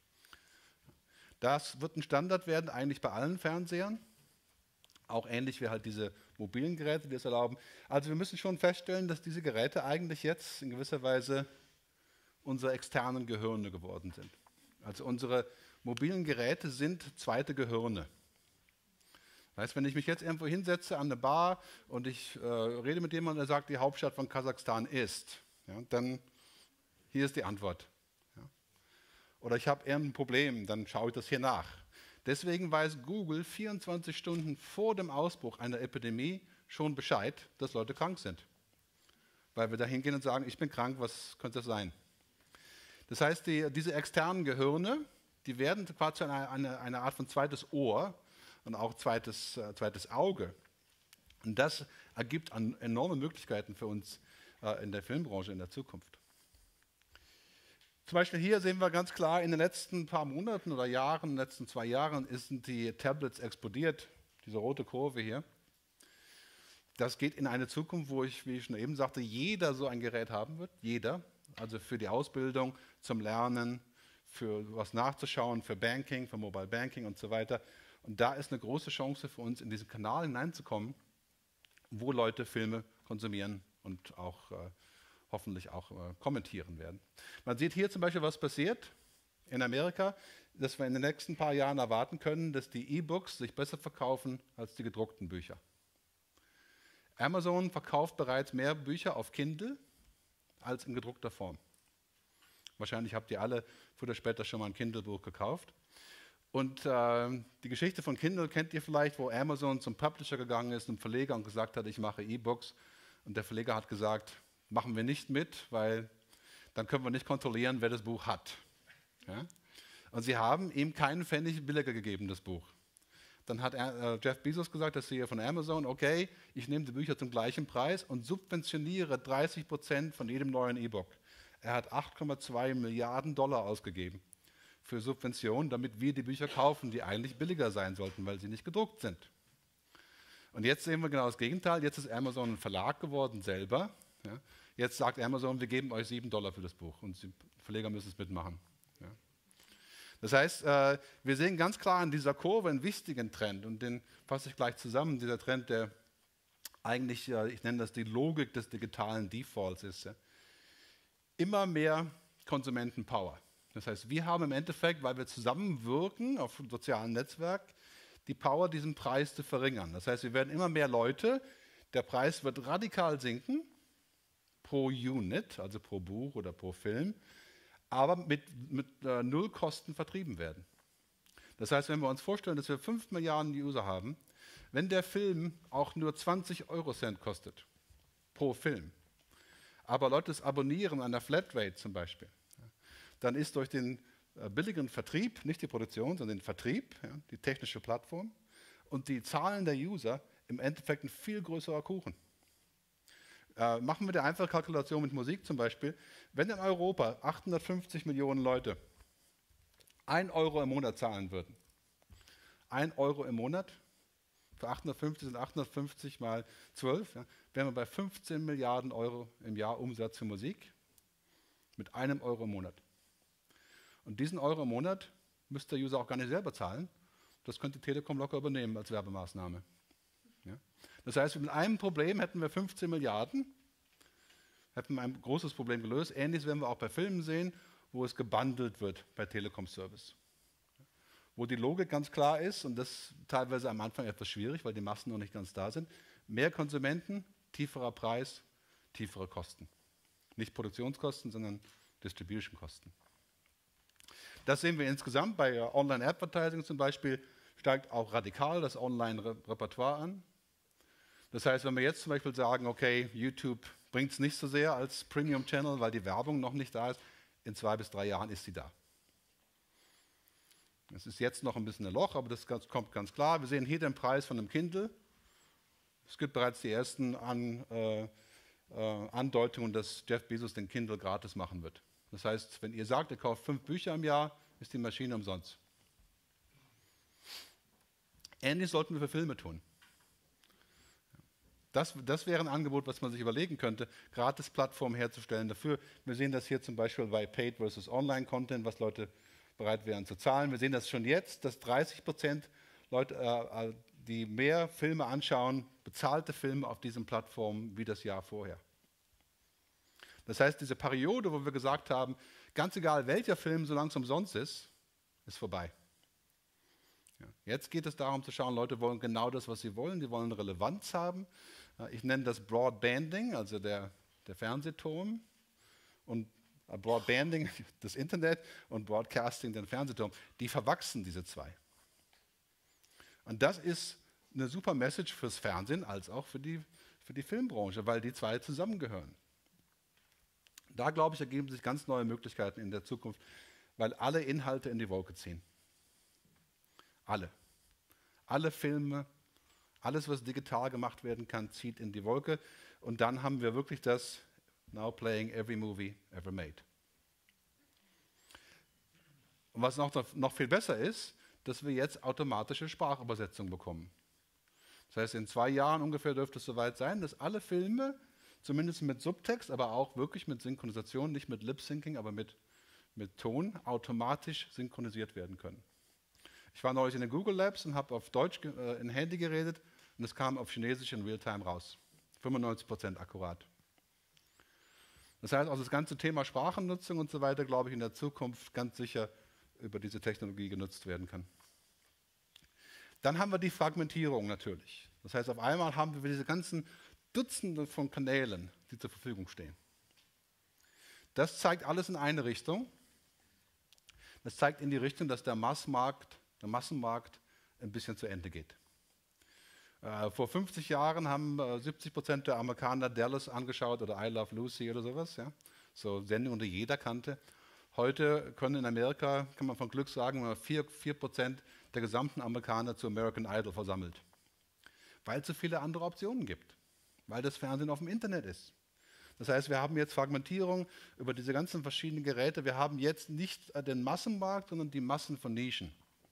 Das wird ein Standard werden, eigentlich bei allen Fernsehern. Auch ähnlich wie halt diese mobilen Geräte, die es erlauben. Also wir müssen schon feststellen, dass diese Geräte eigentlich jetzt in gewisser Weise unsere externen Gehirne geworden sind. Also unsere mobilen Geräte sind zweite Gehirne. Das heißt, wenn ich mich jetzt irgendwo hinsetze an eine Bar und ich äh, rede mit jemandem, der sagt, die Hauptstadt von Kasachstan ist, ja, dann hier ist die Antwort. Ja. oder ich habe irgendein Problem, dann schaue ich das hier nach. Deswegen weiß Google vierundzwanzig Stunden vor dem Ausbruch einer Epidemie schon Bescheid, dass Leute krank sind. Weil wir da hingehen und sagen, ich bin krank, was könnte das sein? Das heißt, die, diese externen Gehirne, die werden quasi eine, eine, eine Art von zweites Ohr und auch zweites, äh, zweites Auge. Und das ergibt an, enorme Möglichkeiten für uns äh, in der Filmbranche in der Zukunft. Zum Beispiel hier sehen wir ganz klar, in den letzten paar Monaten oder Jahren, in den letzten zwei Jahren, sind die Tablets explodiert, diese rote Kurve hier. Das geht in eine Zukunft, wo ich, wie ich schon eben sagte, jeder so ein Gerät haben wird, jeder. Also für die Ausbildung, zum Lernen, für was nachzuschauen, für Banking, für Mobile Banking und so weiter. Und da ist eine große Chance für uns, in diesen Kanal hineinzukommen, wo Leute Filme konsumieren und auch äh, hoffentlich auch äh, kommentieren werden. Man sieht hier zum Beispiel, was passiert in Amerika, dass wir in den nächsten paar Jahren erwarten können, dass die E-Books sich besser verkaufen als die gedruckten Bücher. Amazon verkauft bereits mehr Bücher auf Kindle als in gedruckter Form. Wahrscheinlich habt ihr alle früher oder später schon mal ein Kindle-Buch gekauft. Und äh, die Geschichte von Kindle kennt ihr vielleicht, wo Amazon zum Publisher gegangen ist, einem Verleger und gesagt hat, ich mache E-Books. Und der Verleger hat gesagt, machen wir nicht mit, weil dann können wir nicht kontrollieren, wer das Buch hat. Ja? Und sie haben ihm keinen Pfennig billiger gegeben, das Buch. Dann hat äh, Jeff Bezos gesagt, das C E O von Amazon, okay, ich nehme die Bücher zum gleichen Preis und subventioniere dreißig Prozent von jedem neuen E-Book. Er hat acht Komma zwei Milliarden Dollar ausgegeben für Subventionen, damit wir die Bücher kaufen, die eigentlich billiger sein sollten, weil sie nicht gedruckt sind. Und jetzt sehen wir genau das Gegenteil. Jetzt ist Amazon ein Verlag geworden selber. Ja. Jetzt sagt Amazon, wir geben euch sieben Dollar für das Buch und die Verleger müssen es mitmachen. Ja. Das heißt, äh, wir sehen ganz klar in dieser Kurve einen wichtigen Trend und den fasse ich gleich zusammen, dieser Trend, der eigentlich, äh, ich nenne das die Logik des digitalen Defaults ist. Ja. Immer mehr Konsumentenpower. Das heißt, wir haben im Endeffekt, weil wir zusammenwirken auf einem sozialen Netzwerk, die Power, diesen Preis zu verringern. Das heißt, wir werden immer mehr Leute, der Preis wird radikal sinken, pro Unit, also pro Buch oder pro Film, aber mit, mit äh, null Kosten vertrieben werden. Das heißt, wenn wir uns vorstellen, dass wir fünf Milliarden User haben, wenn der Film auch nur zwanzig Euro Cent kostet, pro Film, aber Leute es abonnieren an der Flatrate zum Beispiel, dann ist durch den äh, billigeren Vertrieb, nicht die Produktion, sondern den Vertrieb, ja, die technische Plattform und die Zahlen der User im Endeffekt ein viel größerer Kuchen. Äh, machen wir die einfache Kalkulation mit Musik zum Beispiel. Wenn in Europa achthundertfünfzig Millionen Leute ein Euro im Monat zahlen würden, ein Euro im Monat, für achthundertfünfzig sind achthundertfünfzig mal zwölf, ja, wären wir bei fünfzehn Milliarden Euro im Jahr Umsatz für Musik mit einem Euro im Monat. Und diesen Euro im Monat müsste der User auch gar nicht selber zahlen. Das könnte Telekom locker übernehmen als Werbemaßnahme. Ja. Das heißt, mit einem Problem hätten wir fünfzehn Milliarden, hätten wir ein großes Problem gelöst. Ähnliches werden wir auch bei Filmen sehen, wo es gebundelt wird bei Telekom Service. Wo die Logik ganz klar ist, und das teilweise am Anfang etwas schwierig, weil die Massen noch nicht ganz da sind, mehr Konsumenten, tieferer Preis, tiefere Kosten. Nicht Produktionskosten, sondern Distribution-Kosten. Das sehen wir insgesamt bei Online-Advertising zum Beispiel, steigt auch radikal das Online-Repertoire an. Das heißt, wenn wir jetzt zum Beispiel sagen, okay, YouTube bringt es nicht so sehr als Premium-Channel, weil die Werbung noch nicht da ist, in zwei bis drei Jahren ist sie da. Es ist jetzt noch ein bisschen ein Loch, aber das kommt ganz klar. Wir sehen hier den Preis von einem Kindle. Es gibt bereits die ersten An, äh, äh, Andeutungen, dass Jeff Bezos den Kindle gratis machen wird. Das heißt, wenn ihr sagt, ihr kauft fünf Bücher im Jahr, ist die Maschine umsonst. Ähnlich sollten wir für Filme tun. Das, das wäre ein Angebot, was man sich überlegen könnte, Gratis-Plattformen herzustellen dafür. Wir sehen das hier zum Beispiel bei Paid versus Online-Content, was Leute bereit wären zu zahlen. Wir sehen das schon jetzt, dass dreißig Prozent Leute, äh, die mehr Filme anschauen, bezahlte Filme auf diesen Plattformen wie das Jahr vorher. Das heißt, diese Periode, wo wir gesagt haben, ganz egal welcher Film, solange es umsonst ist, ist vorbei. Ja. Jetzt geht es darum zu schauen, Leute wollen genau das, was sie wollen, die wollen Relevanz haben. Ich nenne das Broadbanding, also der, der Fernsehturm. Und Broadbanding, das Internet, und Broadcasting, den Fernsehturm, die verwachsen, diese zwei. Und das ist eine super Message fürs Fernsehen als auch für die, für die Filmbranche, weil die zwei zusammengehören. Da, glaube ich, ergeben sich ganz neue Möglichkeiten in der Zukunft, weil alle Inhalte in die Wolke ziehen. Alle. Alle Filme, alles, was digital gemacht werden kann, zieht in die Wolke. Und dann haben wir wirklich das Now playing every movie ever made. Und was noch, noch viel besser ist, dass wir jetzt automatische Sprachübersetzung bekommen. Das heißt, in zwei Jahren ungefähr dürfte es soweit sein, dass alle Filme, zumindest mit Subtext, aber auch wirklich mit Synchronisation, nicht mit Lip-Syncing, aber mit, mit Ton, automatisch synchronisiert werden können. Ich war neulich in den Google Labs und habe auf Deutsch äh, in Handy geredet und es kam auf Chinesisch in Realtime raus. fünfundneunzig Prozent akkurat. Das heißt, auch das ganze Thema Sprachennutzung und so weiter, glaube ich, in der Zukunft ganz sicher über diese Technologie genutzt werden kann. Dann haben wir die Fragmentierung natürlich. Das heißt, auf einmal haben wir diese ganzen Dutzende von Kanälen, die zur Verfügung stehen. Das zeigt alles in eine Richtung. Das zeigt in die Richtung, dass der Massmarkt, der Massenmarkt ein bisschen zu Ende geht. Äh, vor fünfzig Jahren haben äh, siebzig Prozent der Amerikaner Dallas angeschaut oder I Love Lucy oder sowas. Ja? So Sendungen, die jeder kannte. Heute können in Amerika, kann man von Glück sagen, vier Prozent der gesamten Amerikaner zu American Idol versammelt. Weil es so viele andere Optionen gibt. Weil das Fernsehen auf dem Internet ist. Das heißt, wir haben jetzt Fragmentierung über diese ganzen verschiedenen Geräte. Wir haben jetzt nicht den Massenmarkt, sondern die Massen von Nischen.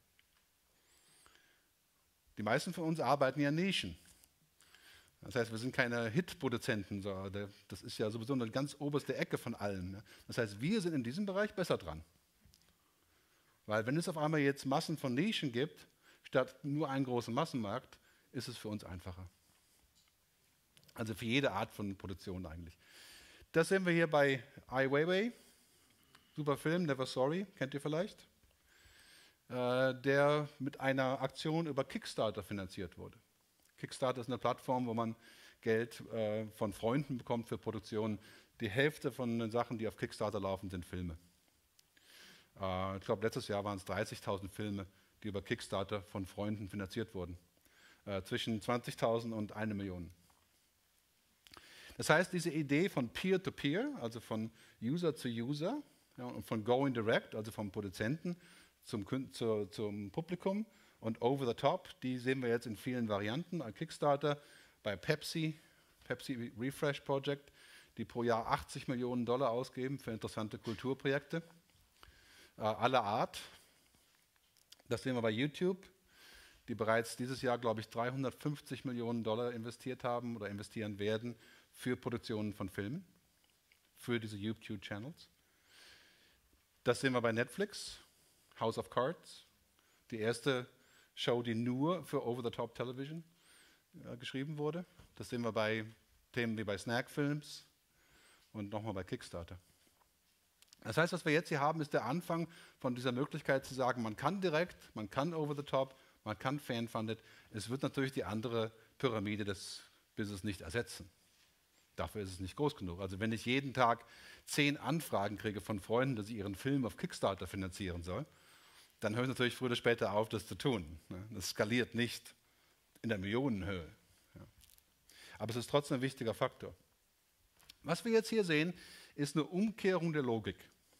Die meisten von uns arbeiten ja Nischen. Das heißt, wir sind keine Hit-Produzenten. Das ist ja sowieso eine ganz oberste Ecke von allen. Das heißt, wir sind in diesem Bereich besser dran. Weil wenn es auf einmal jetzt Massen von Nischen gibt, statt nur einen großen Massenmarkt, ist es für uns einfacher. Also für jede Art von Produktion eigentlich. Das sehen wir hier bei Ai Weiwei. Super Film, Never Sorry, kennt ihr vielleicht? Äh, der mit einer Aktion über Kickstarter finanziert wurde. Kickstarter ist eine Plattform, wo man Geld äh, von Freunden bekommt für Produktionen. Die Hälfte von den Sachen, die auf Kickstarter laufen, sind Filme. Äh, ich glaube, letztes Jahr waren es dreißigtausend Filme, die über Kickstarter von Freunden finanziert wurden. Äh, zwischen zwanzigtausend und eine Million. Das heißt, diese Idee von Peer-to-Peer, also von User zu User, ja, und von Going Direct, also vom Produzenten zum, zu, zum Publikum, und Over the Top, die sehen wir jetzt in vielen Varianten. Bei Kickstarter, bei Pepsi, Pepsi Refresh Project, die pro Jahr achtzig Millionen Dollar ausgeben für interessante Kulturprojekte äh, aller Art. Das sehen wir bei YouTube, die bereits dieses Jahr, glaube ich, dreihundertfünfzig Millionen Dollar investiert haben oder investieren werden für Produktionen von Filmen, für diese YouTube-Channels. Das sehen wir bei Netflix, House of Cards, die erste Show, die nur für Over-the-Top Television äh, geschrieben wurde. Das sehen wir bei Themen wie bei Snack-Films und nochmal bei Kickstarter. Das heißt, was wir jetzt hier haben, ist der Anfang von dieser Möglichkeit zu sagen, man kann direkt, man kann Over-the-Top, man kann Fan-Funded. Es wird natürlich die andere Pyramide des Business nicht ersetzen. Dafür ist es nicht groß genug. Also wenn ich jeden Tag zehn Anfragen kriege von Freunden, dass ich ihren Film auf Kickstarter finanzieren soll, dann höre ich natürlich früher oder später auf, das zu tun. Das skaliert nicht in der Millionenhöhe. Aber es ist trotzdem ein wichtiger Faktor. Was wir jetzt hier sehen, ist eine Umkehrung der Logik.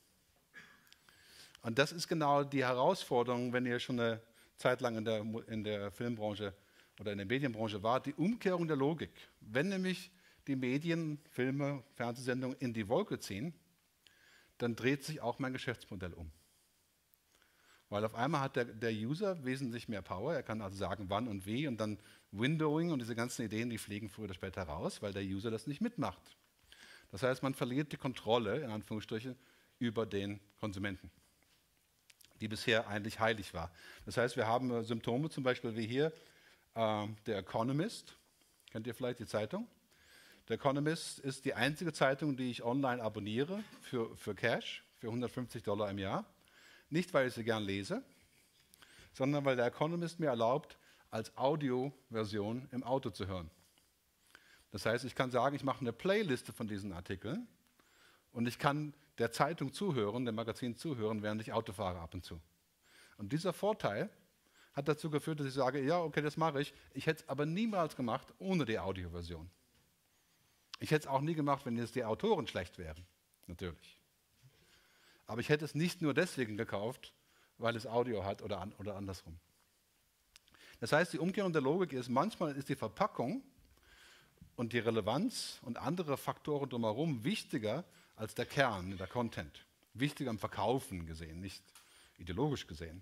Und das ist genau die Herausforderung, wenn ihr schon eine Zeit lang in der, in der Filmbranche oder in der Medienbranche wart, die Umkehrung der Logik. Wenn nämlich die Medien, Filme, Fernsehsendungen in die Wolke ziehen, dann dreht sich auch mein Geschäftsmodell um. Weil auf einmal hat der, der User wesentlich mehr Power. Er kann also sagen, wann und wie, und dann Windowing und diese ganzen Ideen, die fliegen früher oder später raus, weil der User das nicht mitmacht. Das heißt, man verliert die Kontrolle, in Anführungsstrichen, über den Konsumenten, die bisher eigentlich heilig war. Das heißt, wir haben äh, Symptome, zum Beispiel wie hier äh, der Economist. Kennt ihr vielleicht die Zeitung? Der Economist ist die einzige Zeitung, die ich online abonniere für, für Cash, für hundertfünfzig Dollar im Jahr. Nicht, weil ich sie gern lese, sondern weil der Economist mir erlaubt, als Audioversion im Auto zu hören. Das heißt, ich kann sagen, ich mache eine Playliste von diesen Artikeln und ich kann der Zeitung zuhören, dem Magazin zuhören, während ich Auto fahre ab und zu. Und dieser Vorteil hat dazu geführt, dass ich sage, ja, okay, das mache ich. Ich hätte es aber niemals gemacht ohne die Audioversion. Ich hätte es auch nie gemacht, wenn jetzt die Autoren schlecht wären, natürlich. Aber ich hätte es nicht nur deswegen gekauft, weil es Audio hat oder, an, oder andersrum. Das heißt, die Umkehrung der Logik ist, manchmal ist die Verpackung und die Relevanz und andere Faktoren drumherum wichtiger als der Kern, der Content. Wichtiger im Verkaufen gesehen, nicht ideologisch gesehen.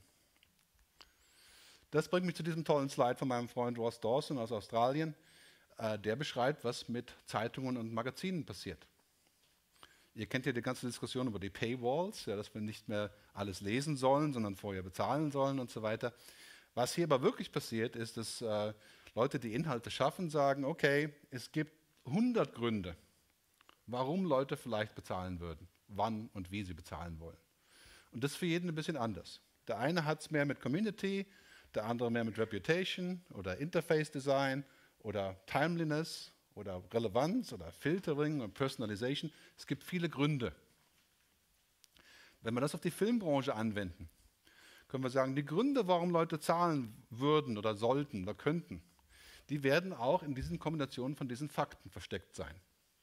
Das bringt mich zu diesem tollen Slide von meinem Freund Ross Dawson aus Australien. Äh, der beschreibt, was mit Zeitungen und Magazinen passiert. Ihr kennt ja die ganze Diskussion über die Paywalls, ja, dass wir nicht mehr alles lesen sollen, sondern vorher bezahlen sollen und so weiter. Was hier aber wirklich passiert, ist, dass äh, Leute, die Inhalte schaffen, sagen, okay, es gibt hundert Gründe, warum Leute vielleicht bezahlen würden, wann und wie sie bezahlen wollen. Und das ist für jeden ein bisschen anders. Der eine hat es mehr mit Community, der andere mehr mit Reputation oder Interface Design oder Timeliness oder Relevanz oder Filtering und Personalization. Es gibt viele Gründe. Wenn wir das auf die Filmbranche anwenden, können wir sagen, die Gründe, warum Leute zahlen würden oder sollten oder könnten, die werden auch in diesen Kombinationen von diesen Fakten versteckt sein.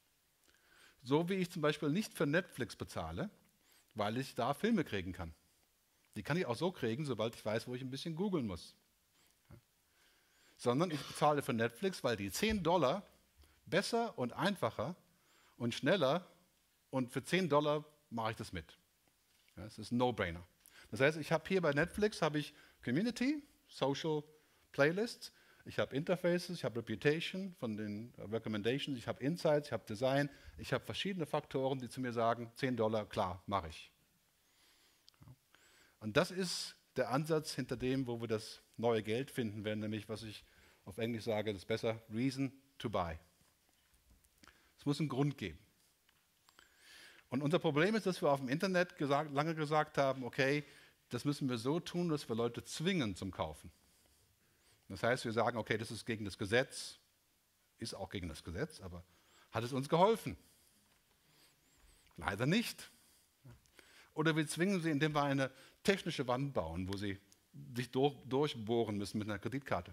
So wie ich zum Beispiel nicht für Netflix bezahle, weil ich da Filme kriegen kann. Die kann ich auch so kriegen, sobald ich weiß, wo ich ein bisschen googeln muss. Ja. Sondern ich bezahle für Netflix, weil die zehn Dollar besser und einfacher und schneller und für zehn Dollar mache ich das mit. Ja, das ist ein No-Brainer. Das heißt, ich habe hier bei Netflix habe ich Community, Social Playlists, ich habe Interfaces, ich habe Reputation von den Recommendations, ich habe Insights, ich habe Design, ich habe verschiedene Faktoren, die zu mir sagen, zehn Dollar, klar, mache ich. Ja. Und das ist der Ansatz hinter dem, wo wir das neue Geld finden werden, nämlich, was ich auf Englisch sage, das ist besser, Reason to Buy. Es muss einen Grund geben. Und unser Problem ist, dass wir auf dem Internet gesagt, lange gesagt haben, okay, das müssen wir so tun, dass wir Leute zwingen zum Kaufen. Das heißt, wir sagen, okay, das ist gegen das Gesetz, ist auch gegen das Gesetz, aber hat es uns geholfen? Leider nicht. Oder wir zwingen sie, indem wir eine technische Wand bauen, wo sie sich durch, durchbohren müssen mit einer Kreditkarte.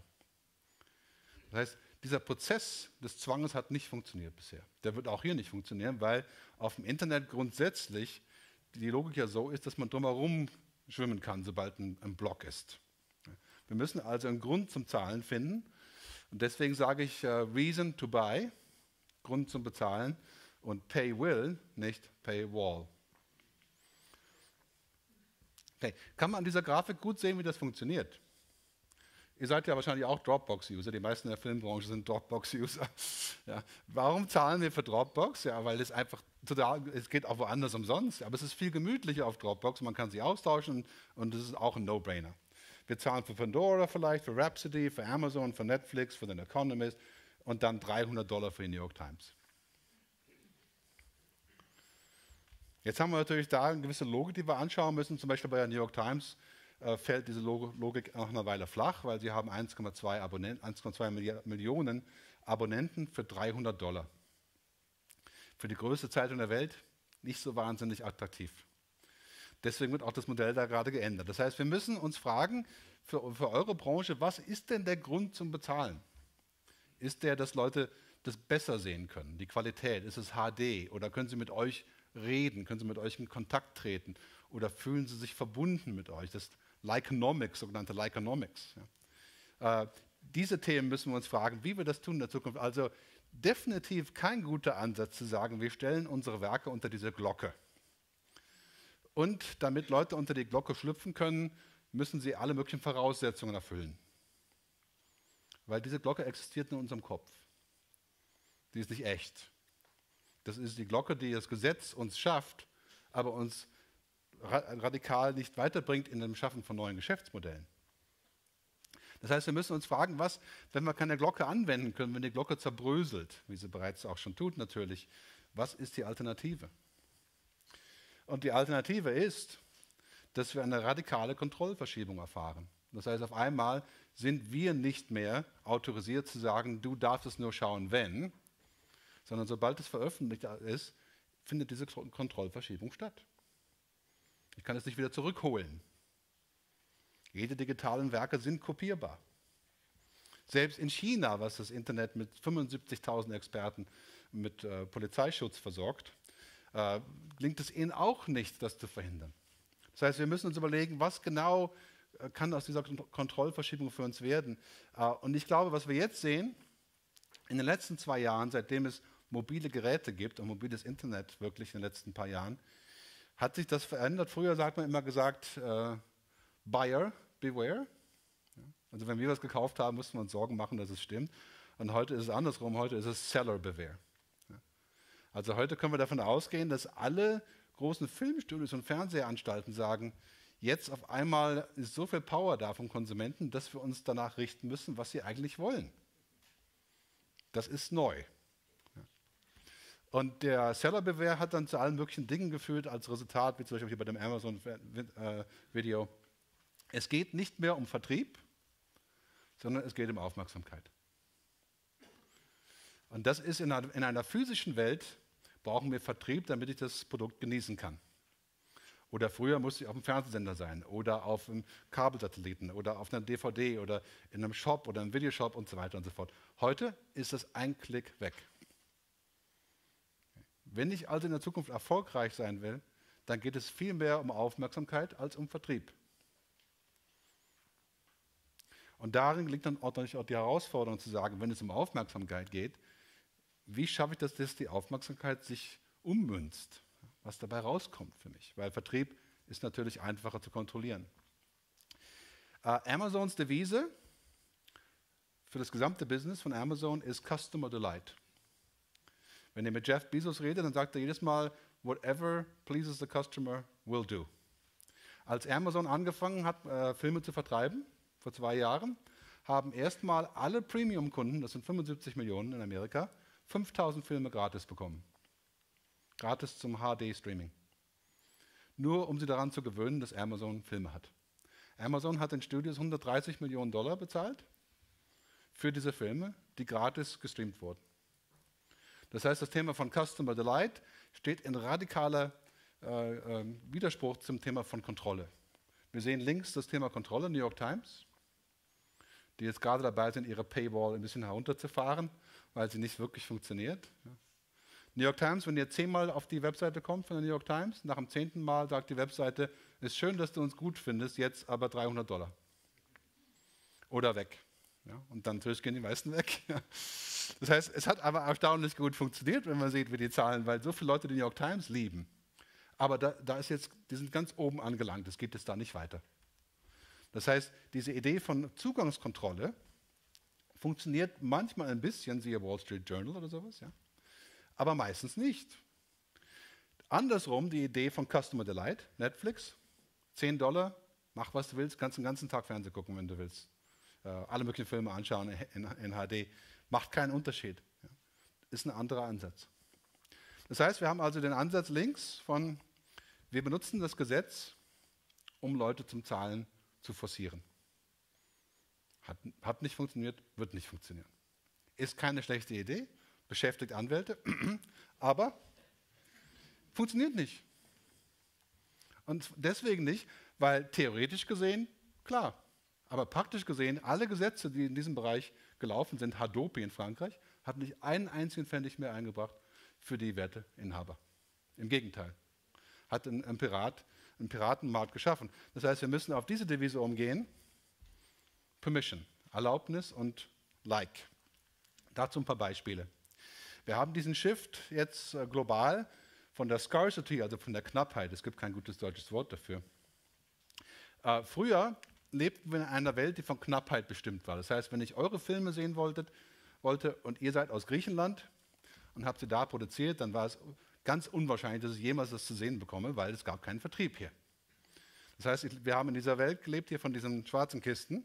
Das heißt, dieser Prozess des Zwanges hat nicht funktioniert bisher. Der wird auch hier nicht funktionieren, weil auf dem Internet grundsätzlich die Logik ja so ist, dass man drumherum schwimmen kann, sobald ein, ein Block ist. Wir müssen also einen Grund zum Zahlen finden. Und deswegen sage ich uh, Reason to Buy, Grund zum Bezahlen, und Pay Will, nicht Pay Wall. Okay. Kann man an dieser Grafik gut sehen, wie das funktioniert? Ihr seid ja wahrscheinlich auch Dropbox-User, die meisten in der Filmbranche sind Dropbox-User. Ja. Warum zahlen wir für Dropbox? Ja, weil es einfach total, es geht auch woanders umsonst, aber es ist viel gemütlicher auf Dropbox, man kann sie austauschen und es ist auch ein No-Brainer. Wir zahlen für Pandora vielleicht, für Rhapsody, für Amazon, für Netflix, für den Economist und dann dreihundert Dollar für die New York Times. Jetzt haben wir natürlich da eine gewisse Logik, die wir anschauen müssen. Zum Beispiel bei der New York Times äh, fällt diese Log Logik nach einer Weile flach, weil sie haben eins Komma zwei Millionen Abonnenten für dreihundert Dollar. Für die größte Zeitung der Welt nicht so wahnsinnig attraktiv. Deswegen wird auch das Modell da gerade geändert. Das heißt, wir müssen uns fragen, für, für eure Branche, was ist denn der Grund zum Bezahlen? Ist der, dass Leute das besser sehen können, die Qualität? Ist es H D? Oder können sie mit euch reden? Können sie mit euch in Kontakt treten? Oder fühlen sie sich verbunden mit euch? Das Likeonomics, sogenannte Likeonomics. Ja. Äh, diese Themen müssen wir uns fragen, wie wir das tun in der Zukunft. Also definitiv kein guter Ansatz zu sagen, wir stellen unsere Werke unter diese Glocke. Und damit Leute unter die Glocke schlüpfen können, müssen sie alle möglichen Voraussetzungen erfüllen. Weil diese Glocke existiert nur in unserem Kopf. Die ist nicht echt. Das ist die Glocke, die das Gesetz uns schafft, aber uns ra radikal nicht weiterbringt in dem Schaffen von neuen Geschäftsmodellen. Das heißt, wir müssen uns fragen, was, wenn wir keine Glocke anwenden können, wenn die Glocke zerbröselt, wie sie bereits auch schon tut natürlich, was ist die Alternative? Und die Alternative ist, dass wir eine radikale Kontrollverschiebung erfahren. Das heißt, auf einmal sind wir nicht mehr autorisiert zu sagen, du darfst es nur schauen, wenn, sondern sobald es veröffentlicht ist, findet diese Kontrollverschiebung statt. Ich kann es nicht wieder zurückholen. Jede digitalen Werke sind kopierbar. Selbst in China, was das Internet mit fünfundsiebzigtausend Experten mit äh, Polizeischutz versorgt, äh, gelingt es ihnen auch nicht, das zu verhindern. Das heißt, wir müssen uns überlegen, was genau äh, kann aus dieser Kont- Kontrollverschiebung für uns werden. Äh, und ich glaube, was wir jetzt sehen, in den letzten zwei Jahren, seitdem es mobile Geräte gibt und mobiles Internet wirklich in den letzten paar Jahren, hat sich das verändert. Früher hat man immer gesagt, äh, Buyer beware. Ja, also wenn wir was gekauft haben, mussten wir uns Sorgen machen, dass es stimmt. Und heute ist es andersrum, heute ist es Seller beware. Ja. Also heute können wir davon ausgehen, dass alle großen Filmstudios und Fernsehanstalten sagen, jetzt auf einmal ist so viel Power da vom Konsumenten, dass wir uns danach richten müssen, was sie eigentlich wollen. Das ist neu. Und der Seller Beware hat dann zu allen möglichen Dingen geführt als Resultat, wie zum Beispiel hier bei dem Amazon-Video. Es geht nicht mehr um Vertrieb, sondern es geht um Aufmerksamkeit. Und das ist in einer, in einer physischen Welt, brauchen wir Vertrieb, damit ich das Produkt genießen kann. Oder früher musste ich auf dem Fernsehsender sein oder auf einem Kabelsatelliten oder auf einer D V D oder in einem Shop oder einem Videoshop und so weiter und so fort. Heute ist das ein Klick weg. Wenn ich also in der Zukunft erfolgreich sein will, dann geht es viel mehr um Aufmerksamkeit als um Vertrieb. Und darin liegt dann auch die Herausforderung zu sagen, wenn es um Aufmerksamkeit geht, wie schaffe ich das, dass die Aufmerksamkeit sich ummünzt, was dabei rauskommt für mich, weil Vertrieb ist natürlich einfacher zu kontrollieren. Äh, Amazons Devise für das gesamte Business von Amazon ist Customer Delight. Wenn ihr mit Jeff Bezos redet, dann sagt er jedes Mal, whatever pleases the customer will do. Als Amazon angefangen hat, äh, Filme zu vertreiben, vor zwei Jahren, haben erstmal alle Premium-Kunden, das sind fünfundsiebzig Millionen in Amerika, fünftausend Filme gratis bekommen. Gratis zum H D-Streaming. Nur um sie daran zu gewöhnen, dass Amazon Filme hat. Amazon hat den Studios hundertdreißig Millionen Dollar bezahlt für diese Filme, die gratis gestreamt wurden. Das heißt, das Thema von Customer Delight steht in radikaler äh, äh, Widerspruch zum Thema von Kontrolle. Wir sehen links das Thema Kontrolle, New York Times, die jetzt gerade dabei sind, ihre Paywall ein bisschen herunterzufahren, weil sie nicht wirklich funktioniert. Ja. New York Times, wenn ihr zehnmal auf die Webseite kommt von der New York Times, nach dem zehnten Mal sagt die Webseite, es ist schön, dass du uns gut findest, jetzt aber dreihundert Dollar. Oder weg. Ja, und dann natürlich gehen die meisten weg. Ja. Das heißt, es hat aber erstaunlich gut funktioniert, wenn man sieht, wie die Zahlen, weil so viele Leute die New York Times lieben. Aber da, da ist jetzt, die sind ganz oben angelangt, es geht jetzt da nicht weiter. Das heißt, diese Idee von Zugangskontrolle funktioniert manchmal ein bisschen, siehe Wall Street Journal oder sowas, ja, aber meistens nicht. Andersrum die Idee von Customer Delight, Netflix, zehn Dollar, mach was du willst, kannst den ganzen Tag Fernsehen gucken, wenn du willst. Äh, alle möglichen Filme anschauen in, in H D. Macht keinen Unterschied. Ja. Ist ein anderer Ansatz. Das heißt, wir haben also den Ansatz links von, wir benutzen das Gesetz, um Leute zum Zahlen zu forcieren. Hat, hat nicht funktioniert, wird nicht funktionieren. Ist keine schlechte Idee, beschäftigt Anwälte, aber funktioniert nicht. Und deswegen nicht, weil theoretisch gesehen, klar, aber praktisch gesehen, alle Gesetze, die in diesem Bereich gelaufen sind, Hadopi in Frankreich, hat nicht einen einzigen Pfennig mehr eingebracht für die Werteinhaber. Im Gegenteil, hat ein, ein, Pirat, einen Piratenmarkt geschaffen. Das heißt, wir müssen auf diese Devise umgehen, Permission, Erlaubnis und Like. Dazu ein paar Beispiele. Wir haben diesen Shift jetzt äh, global von der Scarcity, also von der Knappheit, es gibt kein gutes deutsches Wort dafür. Äh, früher lebten wir in einer Welt, die von Knappheit bestimmt war. Das heißt, wenn ich eure Filme sehen wolltet, wollte und ihr seid aus Griechenland und habt sie da produziert, dann war es ganz unwahrscheinlich, dass ich jemals das zu sehen bekomme, weil es gab keinen Vertrieb hier. Das heißt, wir haben in dieser Welt gelebt, hier von diesen schwarzen Kisten.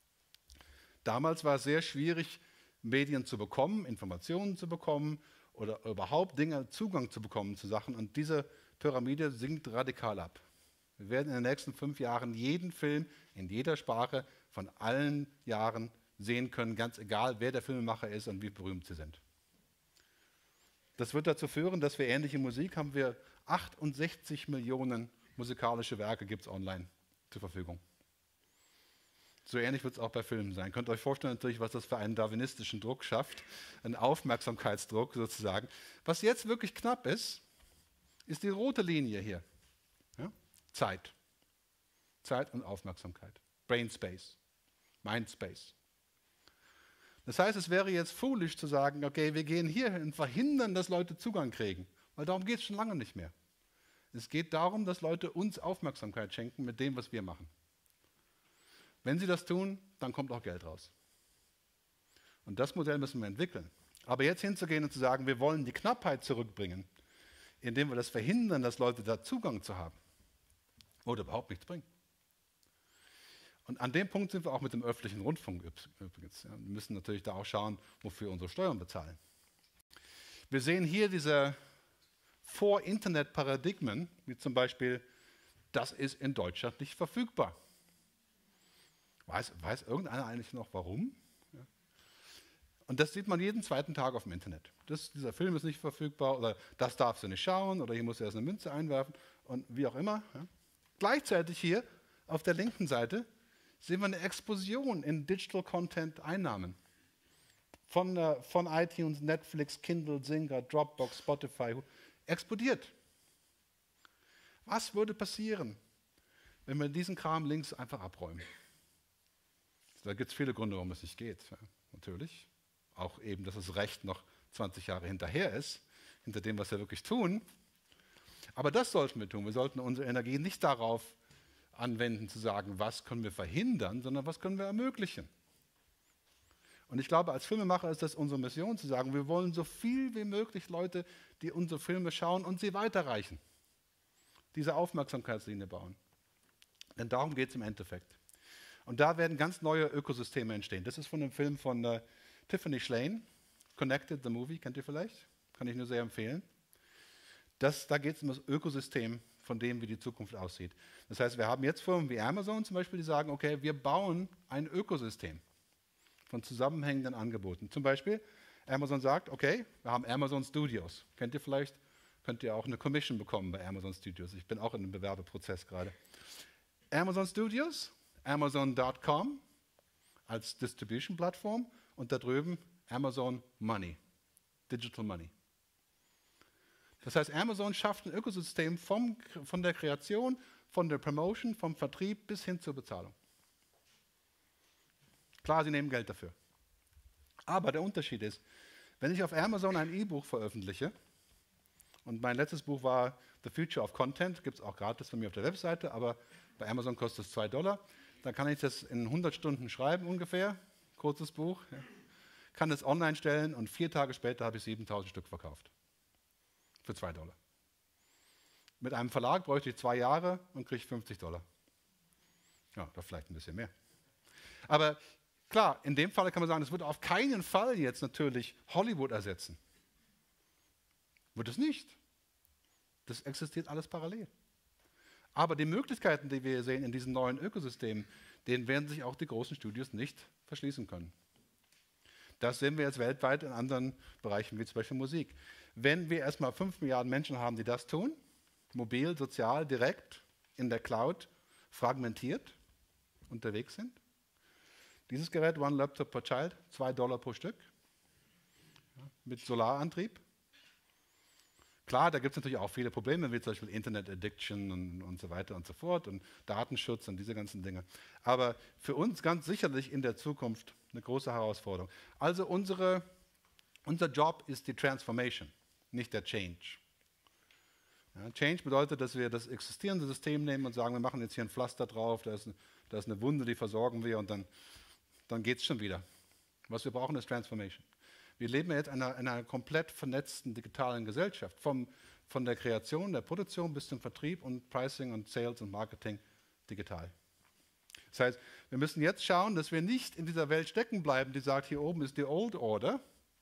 Damals war es sehr schwierig, Medien zu bekommen, Informationen zu bekommen oder überhaupt Dinge, Zugang zu bekommen zu Sachen. Und diese Pyramide sinkt radikal ab. Wir werden in den nächsten fünf Jahren jeden Film in jeder Sprache von allen Jahren sehen können, ganz egal, wer der Filmemacher ist und wie berühmt sie sind. Das wird dazu führen, dass wir ähnliche Musik haben. Wir achtundsechzig Millionen musikalische Werke gibt es online zur Verfügung. So ähnlich wird es auch bei Filmen sein. Könnt ihr euch vorstellen natürlich, was das für einen darwinistischen Druck schafft, einen Aufmerksamkeitsdruck sozusagen. Was jetzt wirklich knapp ist, ist die rote Linie hier. Ja? Zeit. Zeit und Aufmerksamkeit. Brain Space. Mind Space. Das heißt, es wäre jetzt foolish zu sagen, okay, wir gehen hier hin und verhindern, dass Leute Zugang kriegen. Weil darum geht es schon lange nicht mehr. Es geht darum, dass Leute uns Aufmerksamkeit schenken mit dem, was wir machen. Wenn sie das tun, dann kommt auch Geld raus. Und das Modell müssen wir entwickeln. Aber jetzt hinzugehen und zu sagen, wir wollen die Knappheit zurückbringen, indem wir das verhindern, dass Leute da Zugang zu haben, oder überhaupt nichts bringen. Und an dem Punkt sind wir auch mit dem öffentlichen Rundfunk übrigens. Ja, wir müssen natürlich da auch schauen, wofür wir unsere Steuern bezahlen. Wir sehen hier diese Vor-Internet-Paradigmen, wie zum Beispiel, das ist in Deutschland nicht verfügbar. Weiß, weiß irgendeiner eigentlich noch, warum? Ja. Und das sieht man jeden zweiten Tag auf dem Internet. Das, dieser Film ist nicht verfügbar oder das darfst du nicht schauen oder hier musst du erst eine Münze einwerfen und wie auch immer. Ja. Gleichzeitig hier auf der linken Seite sehen wir eine Explosion in Digital Content Einnahmen. Von, äh, von iTunes, Netflix, Kindle, Zynga, Dropbox, Spotify, explodiert. Was würde passieren, wenn wir diesen Kram links einfach abräumen? Da gibt es viele Gründe, warum es nicht geht. Ja, natürlich. Auch eben, dass das Recht noch zwanzig Jahre hinterher ist, hinter dem, was wir wirklich tun. Aber das sollten wir tun. Wir sollten unsere Energie nicht darauf anwenden, zu sagen, was können wir verhindern, sondern was können wir ermöglichen. Und ich glaube, als Filmemacher ist das unsere Mission, zu sagen, wir wollen so viel wie möglich Leute, die unsere Filme schauen und sie weiterreichen. Diese Aufmerksamkeitslinie bauen. Denn darum geht es im Endeffekt. Und da werden ganz neue Ökosysteme entstehen. Das ist von einem Film von äh, Tiffany Shlain, Connected, the Movie, kennt ihr vielleicht? Kann ich nur sehr empfehlen. Das, da geht es um das Ökosystem von dem, wie die Zukunft aussieht. Das heißt, wir haben jetzt Firmen wie Amazon zum Beispiel, die sagen, okay, wir bauen ein Ökosystem von zusammenhängenden Angeboten. Zum Beispiel, Amazon sagt, okay, wir haben Amazon Studios. Kennt ihr vielleicht? Könnt ihr auch eine Commission bekommen bei Amazon Studios. Ich bin auch in einem Bewerbeprozess gerade. Amazon Studios, Amazon Punkt com als Distribution-Plattform und da drüben Amazon Money, Digital Money. Das heißt, Amazon schafft ein Ökosystem vom, von der Kreation, von der Promotion, vom Vertrieb bis hin zur Bezahlung. Klar, sie nehmen Geld dafür. Aber der Unterschied ist, wenn ich auf Amazon ein E-Buch veröffentliche, und mein letztes Buch war The Future of Content, gibt es auch gratis von mir auf der Webseite, aber bei Amazon kostet es zwei Dollar, dann kann ich das in hundert Stunden schreiben ungefähr, kurzes Buch, ja. Kann es online stellen und vier Tage später habe ich siebentausend Stück verkauft. Für zwei Dollar. Mit einem Verlag bräuchte ich zwei Jahre und kriege fünfzig Dollar. Ja, oder vielleicht ein bisschen mehr. Aber klar, in dem Fall kann man sagen, es wird auf keinen Fall jetzt natürlich Hollywood ersetzen. Wird es nicht. Das existiert alles parallel. Aber die Möglichkeiten, die wir hier sehen in diesen neuen Ökosystemen, denen werden sich auch die großen Studios nicht verschließen können. Das sehen wir jetzt weltweit in anderen Bereichen, wie zum Beispiel Musik. Wenn wir erstmal fünf Milliarden Menschen haben, die das tun, mobil, sozial, direkt, in der Cloud, fragmentiert unterwegs sind, dieses Gerät, One Laptop per Child, zwei Dollar pro Stück, ja, mit Solarantrieb. Klar, da gibt es natürlich auch viele Probleme, wie zum Beispiel Internet Addiction und, und so weiter und so fort und Datenschutz und diese ganzen Dinge. Aber für uns ganz sicherlich in der Zukunft eine große Herausforderung. Also unsere, unser Job ist die Transformation, nicht der Change. Ja, Change bedeutet, dass wir das existierende System nehmen und sagen, wir machen jetzt hier ein Pflaster drauf, da ist, da ist eine Wunde, die versorgen wir und dann, dann geht es schon wieder. Was wir brauchen, ist Transformation. Wir leben jetzt in einer, in einer komplett vernetzten digitalen Gesellschaft, vom, von der Kreation, der Produktion bis zum Vertrieb und Pricing und Sales und Marketing digital. Das heißt, wir müssen jetzt schauen, dass wir nicht in dieser Welt stecken bleiben, die sagt, hier oben ist die Old Order.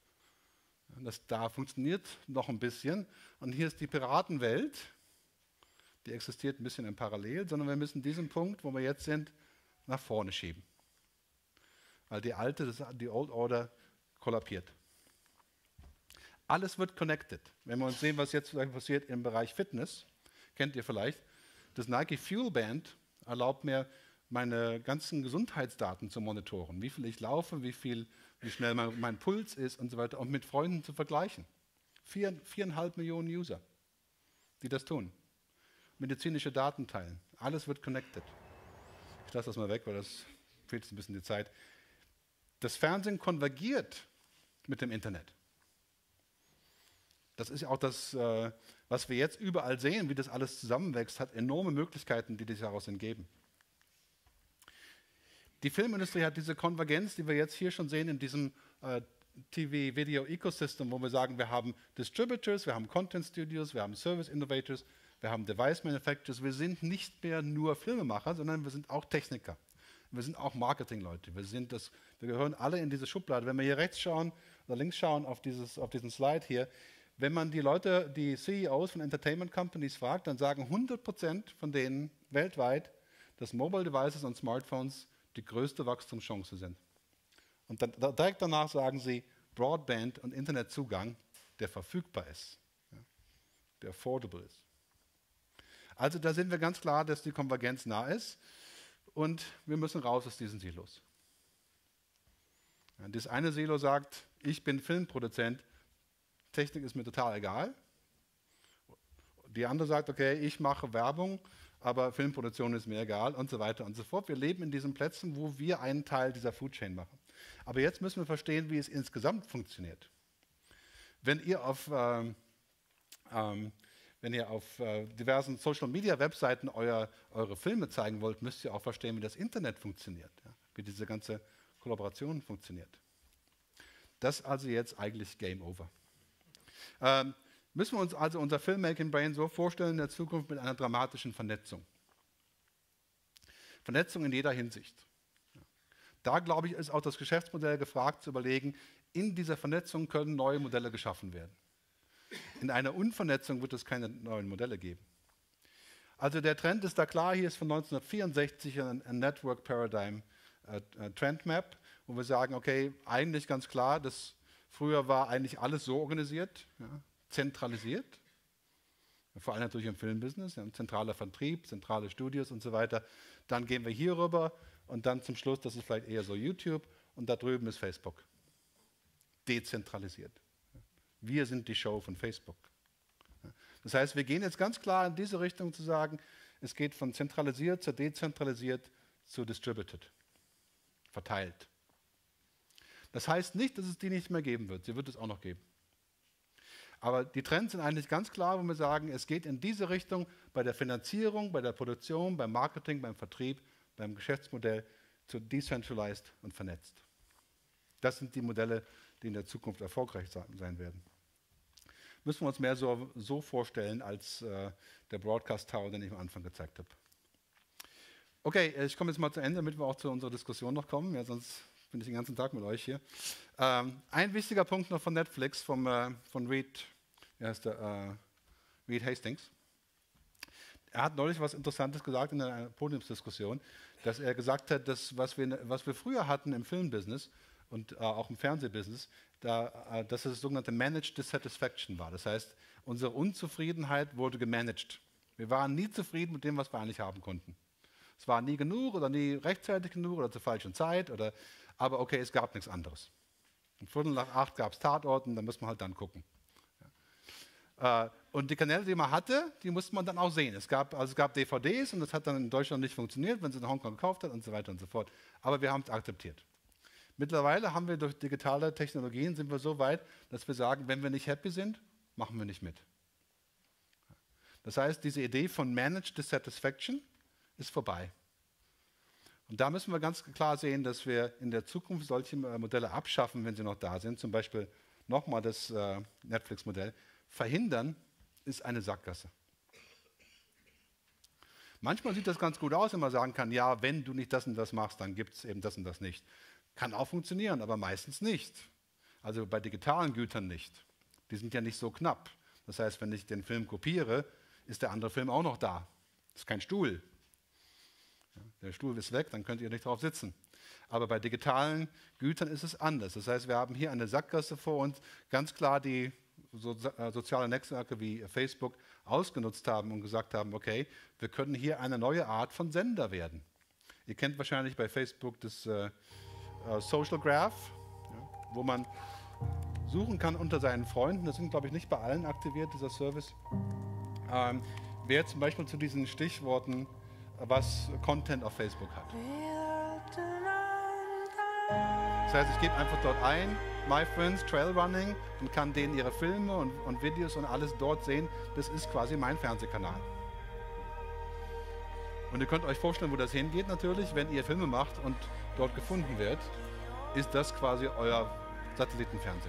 Das da funktioniert noch ein bisschen. Und hier ist die Piratenwelt, die existiert ein bisschen im Parallel, sondern wir müssen diesen Punkt, wo wir jetzt sind, nach vorne schieben. Weil die alte, die Old Order kollabiert. Alles wird connected. Wenn wir uns sehen, was jetzt passiert im Bereich Fitness, kennt ihr vielleicht, das Nike Fuel Band erlaubt mir, meine ganzen Gesundheitsdaten zu monitoren. Wie viel ich laufe, wie, viel, wie schnell mein, mein Puls ist und so weiter. Und mit Freunden zu vergleichen. Vier, viereinhalb Millionen User, die das tun. Medizinische Daten teilen. Alles wird connected. Ich lasse das mal weg, weil das fehlt jetzt ein bisschen die Zeit. Das Fernsehen konvergiert mit dem Internet. Das ist ja auch das, äh, was wir jetzt überall sehen, wie das alles zusammenwächst, hat enorme Möglichkeiten, die sich daraus entgeben. Die Filmindustrie hat diese Konvergenz, die wir jetzt hier schon sehen in diesem äh, T V-Video-Ecosystem, wo wir sagen, wir haben Distributors, wir haben Content Studios, wir haben Service Innovators, wir haben Device Manufacturers. Wir sind nicht mehr nur Filmemacher, sondern wir sind auch Techniker. Wir sind auch Marketingleute. Wir, sind das, wir gehören alle in diese Schublade. Wenn wir hier rechts schauen oder links schauen auf, dieses, auf diesen Slide hier, wenn man die Leute, die C E Os von Entertainment Companies fragt, dann sagen hundert Prozent von denen weltweit, dass Mobile Devices und Smartphones die größte Wachstumschance sind. Und dann, direkt danach sagen sie Broadband und Internetzugang, der verfügbar ist, ja, der affordable ist. Also da sind wir ganz klar, dass die Konvergenz nah ist und wir müssen raus aus diesen Silos. Ja, das eine Silo sagt, ich bin Filmproduzent, Technik ist mir total egal. Die andere sagt, okay, ich mache Werbung, aber Filmproduktion ist mir egal und so weiter und so fort. Wir leben in diesen Plätzen, wo wir einen Teil dieser Food Chain machen. Aber jetzt müssen wir verstehen, wie es insgesamt funktioniert. Wenn ihr auf, ähm, ähm, wenn ihr auf äh, diversen Social-Media-Webseiten euer, eure Filme zeigen wollt, müsst ihr auch verstehen, wie das Internet funktioniert, ja? Wie diese ganze Kollaboration funktioniert. Das ist also jetzt eigentlich Game Over. Ähm, müssen wir uns also unser Filmmaking Brain so vorstellen in der Zukunft mit einer dramatischen Vernetzung. Vernetzung in jeder Hinsicht. Ja. Da, glaube ich, ist auch das Geschäftsmodell gefragt zu überlegen, in dieser Vernetzung können neue Modelle geschaffen werden. In einer Unvernetzung wird es keine neuen Modelle geben. Also der Trend ist da klar, hier ist von neunzehnhundertvierundsechzig ein, ein Network Paradigm äh, Trend Map, wo wir sagen, okay, eigentlich ganz klar, das früher war eigentlich alles so organisiert, ja, zentralisiert, vor allem natürlich im Filmbusiness, ja, zentraler Vertrieb, zentrale Studios und so weiter. Dann gehen wir hier rüber und dann zum Schluss, das ist vielleicht eher so YouTube und da drüben ist Facebook. Dezentralisiert. Wir sind die Show von Facebook. Das heißt, wir gehen jetzt ganz klar in diese Richtung zu sagen, es geht von zentralisiert zu dezentralisiert zu distributed, verteilt. Das heißt nicht, dass es die nicht mehr geben wird. Sie wird es auch noch geben. Aber die Trends sind eigentlich ganz klar, wo wir sagen, es geht in diese Richtung bei der Finanzierung, bei der Produktion, beim Marketing, beim Vertrieb, beim Geschäftsmodell zu decentralized und vernetzt. Das sind die Modelle, die in der Zukunft erfolgreich sein werden. Müssen wir uns mehr so, so vorstellen als äh, der Broadcast Tower, den ich am Anfang gezeigt habe. Okay, ich komme jetzt mal zu Ende, damit wir auch zu unserer Diskussion noch kommen. Ja, sonst bin ich den ganzen Tag mit euch hier. Ähm, ein wichtiger Punkt noch von Netflix, vom, äh, von Reed, wie heißt der, äh, Reed Hastings. Er hat neulich was Interessantes gesagt in einer Podiumsdiskussion, dass er gesagt hat, dass was wir, was wir früher hatten im Filmbusiness und äh, auch im Fernsehbusiness, da, äh, dass es das sogenannte Managed Dissatisfaction war. Das heißt, unsere Unzufriedenheit wurde gemanagt. Wir waren nie zufrieden mit dem, was wir eigentlich haben konnten. Es war nie genug oder nie rechtzeitig genug oder zur falschen Zeit, oder, aber okay, es gab nichts anderes. Um Viertel nach acht gab es Tatorten, da muss man halt dann gucken. Ja. Äh, und die Kanäle, die man hatte, die musste man dann auch sehen. Es gab, also es gab D V Ds und das hat dann in Deutschland nicht funktioniert, wenn sie in Hongkong gekauft hat und so weiter und so fort. Aber wir haben es akzeptiert. Mittlerweile haben wir durch digitale Technologien, sind wir so weit, dass wir sagen, wenn wir nicht happy sind, machen wir nicht mit. Das heißt, diese Idee von Managed Dissatisfaction ist vorbei. Und da müssen wir ganz klar sehen, dass wir in der Zukunft solche Modelle abschaffen, wenn sie noch da sind. Zum Beispiel nochmal das äh, Netflix-Modell. Verhindern ist eine Sackgasse. Manchmal sieht das ganz gut aus, wenn man sagen kann, ja, wenn du nicht das und das machst, dann gibt es eben das und das nicht. Kann auch funktionieren, aber meistens nicht. Also bei digitalen Gütern nicht. Die sind ja nicht so knapp. Das heißt, wenn ich den Film kopiere, ist der andere Film auch noch da. Das ist kein Stuhl. Ja, der Stuhl ist weg, dann könnt ihr nicht drauf sitzen. Aber bei digitalen Gütern ist es anders. Das heißt, wir haben hier eine Sackgasse vor uns. Ganz klar, die so, äh, soziale Netzwerke wie Facebook ausgenutzt haben und gesagt haben, okay, wir können hier eine neue Art von Sender werden. Ihr kennt wahrscheinlich bei Facebook das äh, äh, Social Graph, ja, wo man suchen kann unter seinen Freunden. Das sind, glaube ich, nicht bei allen aktiviert, dieser Service. Ähm, wer zum Beispiel zu diesen Stichworten, was Content auf Facebook hat. Das heißt, ich gebe einfach dort ein, My Friends Trailrunning, und kann denen ihre Filme und, und Videos und alles dort sehen. Das ist quasi mein Fernsehkanal. Und ihr könnt euch vorstellen, wo das hingeht natürlich, wenn ihr Filme macht und dort gefunden wird, ist das quasi euer Satellitenfernsehen.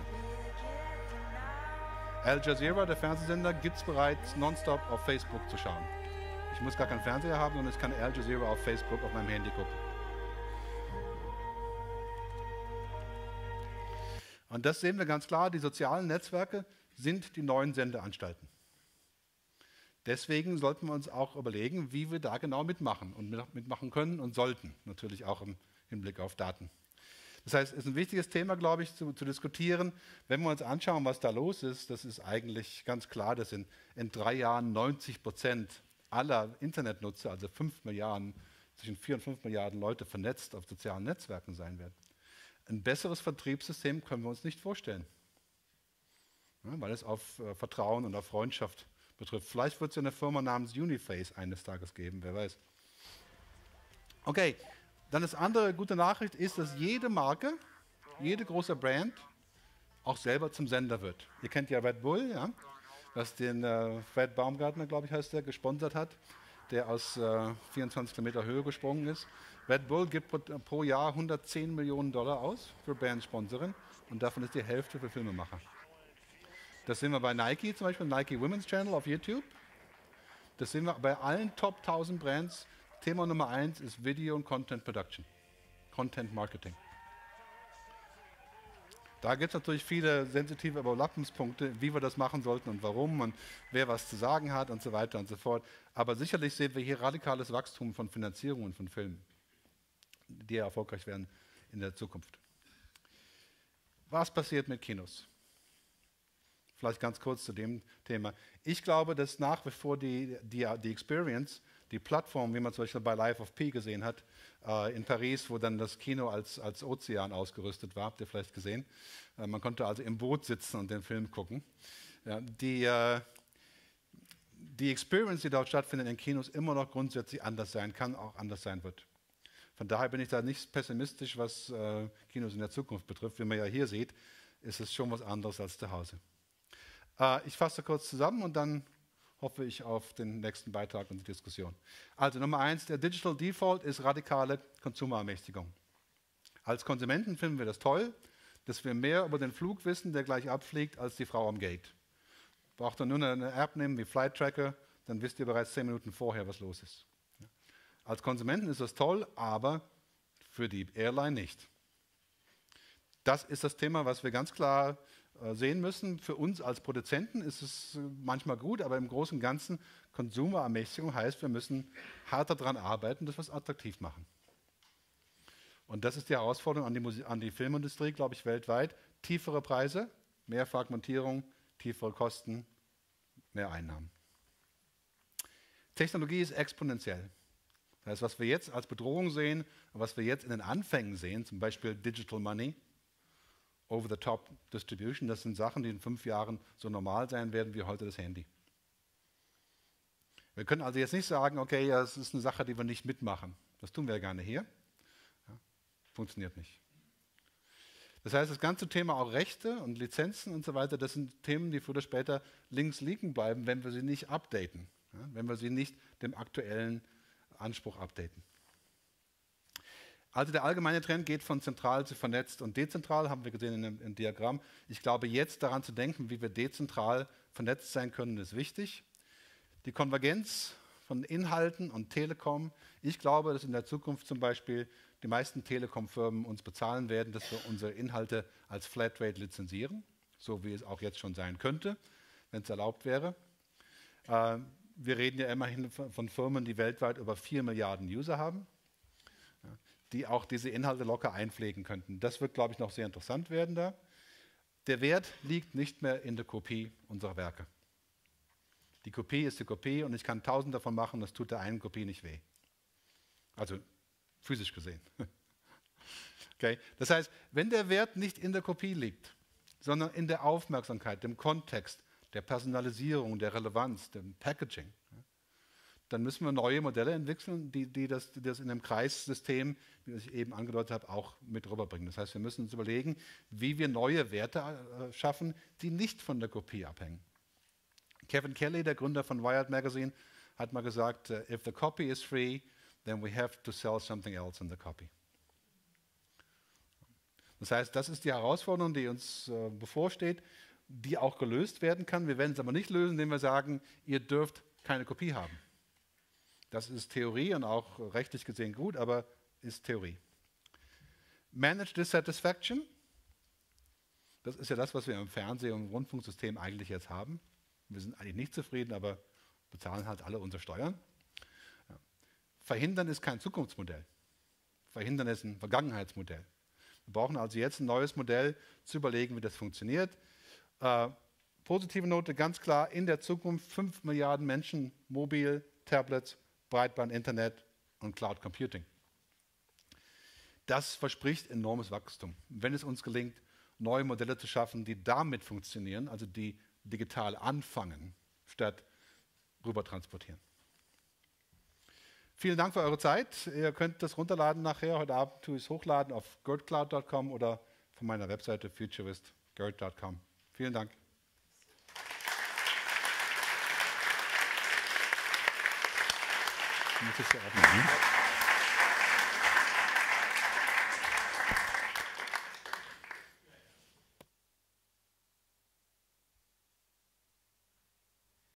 Al Jazeera, der Fernsehsender, gibt es bereits nonstop auf Facebook zu schauen. Ich muss gar keinen Fernseher haben, sondern ich kann Al Jazeera auf Facebook auf meinem Handy gucken. Und das sehen wir ganz klar, die sozialen Netzwerke sind die neuen Sendeanstalten. Deswegen sollten wir uns auch überlegen, wie wir da genau mitmachen und mitmachen können und sollten, natürlich auch im Hinblick auf Daten. Das heißt, es ist ein wichtiges Thema, glaube ich, zu, zu diskutieren. Wenn wir uns anschauen, was da los ist, das ist eigentlich ganz klar, dass in, in drei Jahren neunzig Prozent aller Internetnutzer, also fünf Milliarden, zwischen vier und fünf Milliarden Leute vernetzt auf sozialen Netzwerken sein werden. Ein besseres Vertriebssystem können wir uns nicht vorstellen, ja, weil es auf äh, Vertrauen und auf Freundschaft betrifft. Vielleicht wird es ja eine Firma namens Uniface eines Tages geben, wer weiß. Okay, dann das andere gute Nachricht ist, dass jede Marke, jede große Brand auch selber zum Sender wird. Ihr kennt ja Red Bull, ja, was den äh, Fred Baumgartner, glaube ich, heißt der, gesponsert hat, der aus äh, vierundzwanzig Kilometer Höhe gesprungen ist. Red Bull gibt pro, pro Jahr hundertzehn Millionen Dollar aus für Brand-Sponsoring und davon ist die Hälfte für Filmemacher. Das sehen wir bei Nike, zum Beispiel Nike Women's Channel auf YouTube. Das sehen wir bei allen Top tausend Brands. Thema Nummer eins ist Video und Content Production, Content Marketing. Da gibt es natürlich viele sensitive Überlappungspunkte, wie wir das machen sollten und warum und wer was zu sagen hat und so weiter und so fort. Aber sicherlich sehen wir hier radikales Wachstum von Finanzierungen von Filmen, die erfolgreich werden in der Zukunft. Was passiert mit Kinos? Vielleicht ganz kurz zu dem Thema. Ich glaube, dass nach wie vor die, die, die Experience, die Plattform, wie man zum Beispiel bei Life of Pi gesehen hat, äh, in Paris, wo dann das Kino als, als Ozean ausgerüstet war, habt ihr vielleicht gesehen. Äh, man konnte also im Boot sitzen und den Film gucken. Ja, die, äh, die Experience, die dort stattfindet in Kinos, immer noch grundsätzlich anders sein kann, auch anders sein wird. Von daher bin ich da nicht pessimistisch, was äh, Kinos in der Zukunft betrifft. Wie man ja hier sieht, ist es schon was anderes als zu Hause. Äh, ich fasse kurz zusammen und dann hoffe ich auf den nächsten Beitrag und die Diskussion. Also Nummer eins, der Digital Default ist radikale Konsumerermächtigung. Als Konsumenten finden wir das toll, dass wir mehr über den Flug wissen, der gleich abfliegt, als die Frau am Gate. Braucht ihr nur eine App nehmen wie Flight Tracker, dann wisst ihr bereits zehn Minuten vorher, was los ist. Als Konsumenten ist das toll, aber für die Airline nicht. Das ist das Thema, was wir ganz klar äh, sehen müssen. Für uns als Produzenten ist es äh, manchmal gut, aber im Großen und Ganzen Konsumerermächtigung heißt, wir müssen härter daran arbeiten, dass wir es attraktiv machen. Und das ist die Herausforderung an die, Musik, an die Filmindustrie, glaube ich, weltweit. Tiefere Preise, mehr Fragmentierung, tiefere Kosten, mehr Einnahmen. Technologie ist exponentiell. Das heißt, was wir jetzt als Bedrohung sehen und was wir jetzt in den Anfängen sehen, zum Beispiel Digital Money, Over-the-Top Distribution, das sind Sachen, die in fünf Jahren so normal sein werden wie heute das Handy. Wir können also jetzt nicht sagen, okay, das ist eine Sache, die wir nicht mitmachen. Das tun wir ja gerne hier. Ja, funktioniert nicht. Das heißt, das ganze Thema auch Rechte und Lizenzen und so weiter, das sind Themen, die früher oder später links liegen bleiben, wenn wir sie nicht updaten, ja, wenn wir sie nicht dem aktuellen Anspruch updaten. Also der allgemeine Trend geht von zentral zu vernetzt und dezentral, haben wir gesehen in dem, in dem Diagramm. Ich glaube, jetzt daran zu denken, wie wir dezentral vernetzt sein können, ist wichtig. Die Konvergenz von Inhalten und Telekom. Ich glaube, dass in der Zukunft zum Beispiel die meisten Telekom-Firmen uns bezahlen werden, dass wir unsere Inhalte als Flatrate lizenzieren, so wie es auch jetzt schon sein könnte, wenn es erlaubt wäre. Äh, wir reden ja immerhin von Firmen, die weltweit über vier Milliarden User haben, die auch diese Inhalte locker einpflegen könnten. Das wird, glaube ich, noch sehr interessant werden da. Der Wert liegt nicht mehr in der Kopie unserer Werke. Die Kopie ist die Kopie und ich kann tausend davon machen, das tut der einen Kopie nicht weh. Also physisch gesehen. Okay? Das heißt, wenn der Wert nicht in der Kopie liegt, sondern in der Aufmerksamkeit, dem Kontext, der Personalisierung, der Relevanz, dem Packaging, dann müssen wir neue Modelle entwickeln, die, die, das, die das in einem Kreissystem, wie ich eben angedeutet habe, auch mit rüberbringen. Das heißt, wir müssen uns überlegen, wie wir neue Werte äh, schaffen, die nicht von der Kopie abhängen. Kevin Kelly, der Gründer von Wired Magazine, hat mal gesagt, uh, if the copy is free, then we have to sell something else in the copy. Das heißt, das ist die Herausforderung, die uns äh, bevorsteht, die auch gelöst werden kann. Wir werden es aber nicht lösen, indem wir sagen, ihr dürft keine Kopie haben. Das ist Theorie und auch rechtlich gesehen gut, aber ist Theorie. Managed Dissatisfaction, das ist ja das, was wir im Fernseh- und im Rundfunksystem eigentlich jetzt haben. Wir sind eigentlich nicht zufrieden, aber bezahlen halt alle unsere Steuern. Ja. Verhindern ist kein Zukunftsmodell. Verhindern ist ein Vergangenheitsmodell. Wir brauchen also jetzt ein neues Modell, zu überlegen, wie das funktioniert. Äh, positive Note, ganz klar, in der Zukunft fünf Milliarden Menschen, mobil, Tablets, Breitband, Internet und Cloud Computing. Das verspricht enormes Wachstum. Wenn es uns gelingt, neue Modelle zu schaffen, die damit funktionieren, also die digital anfangen, statt rüber transportieren. Vielen Dank für eure Zeit. Ihr könnt das runterladen nachher. Heute Abend tue ich es hochladen auf girdcloud punkt com oder von meiner Webseite futurist girt punkt com. Vielen Dank. Muss ich hier aufnehmen?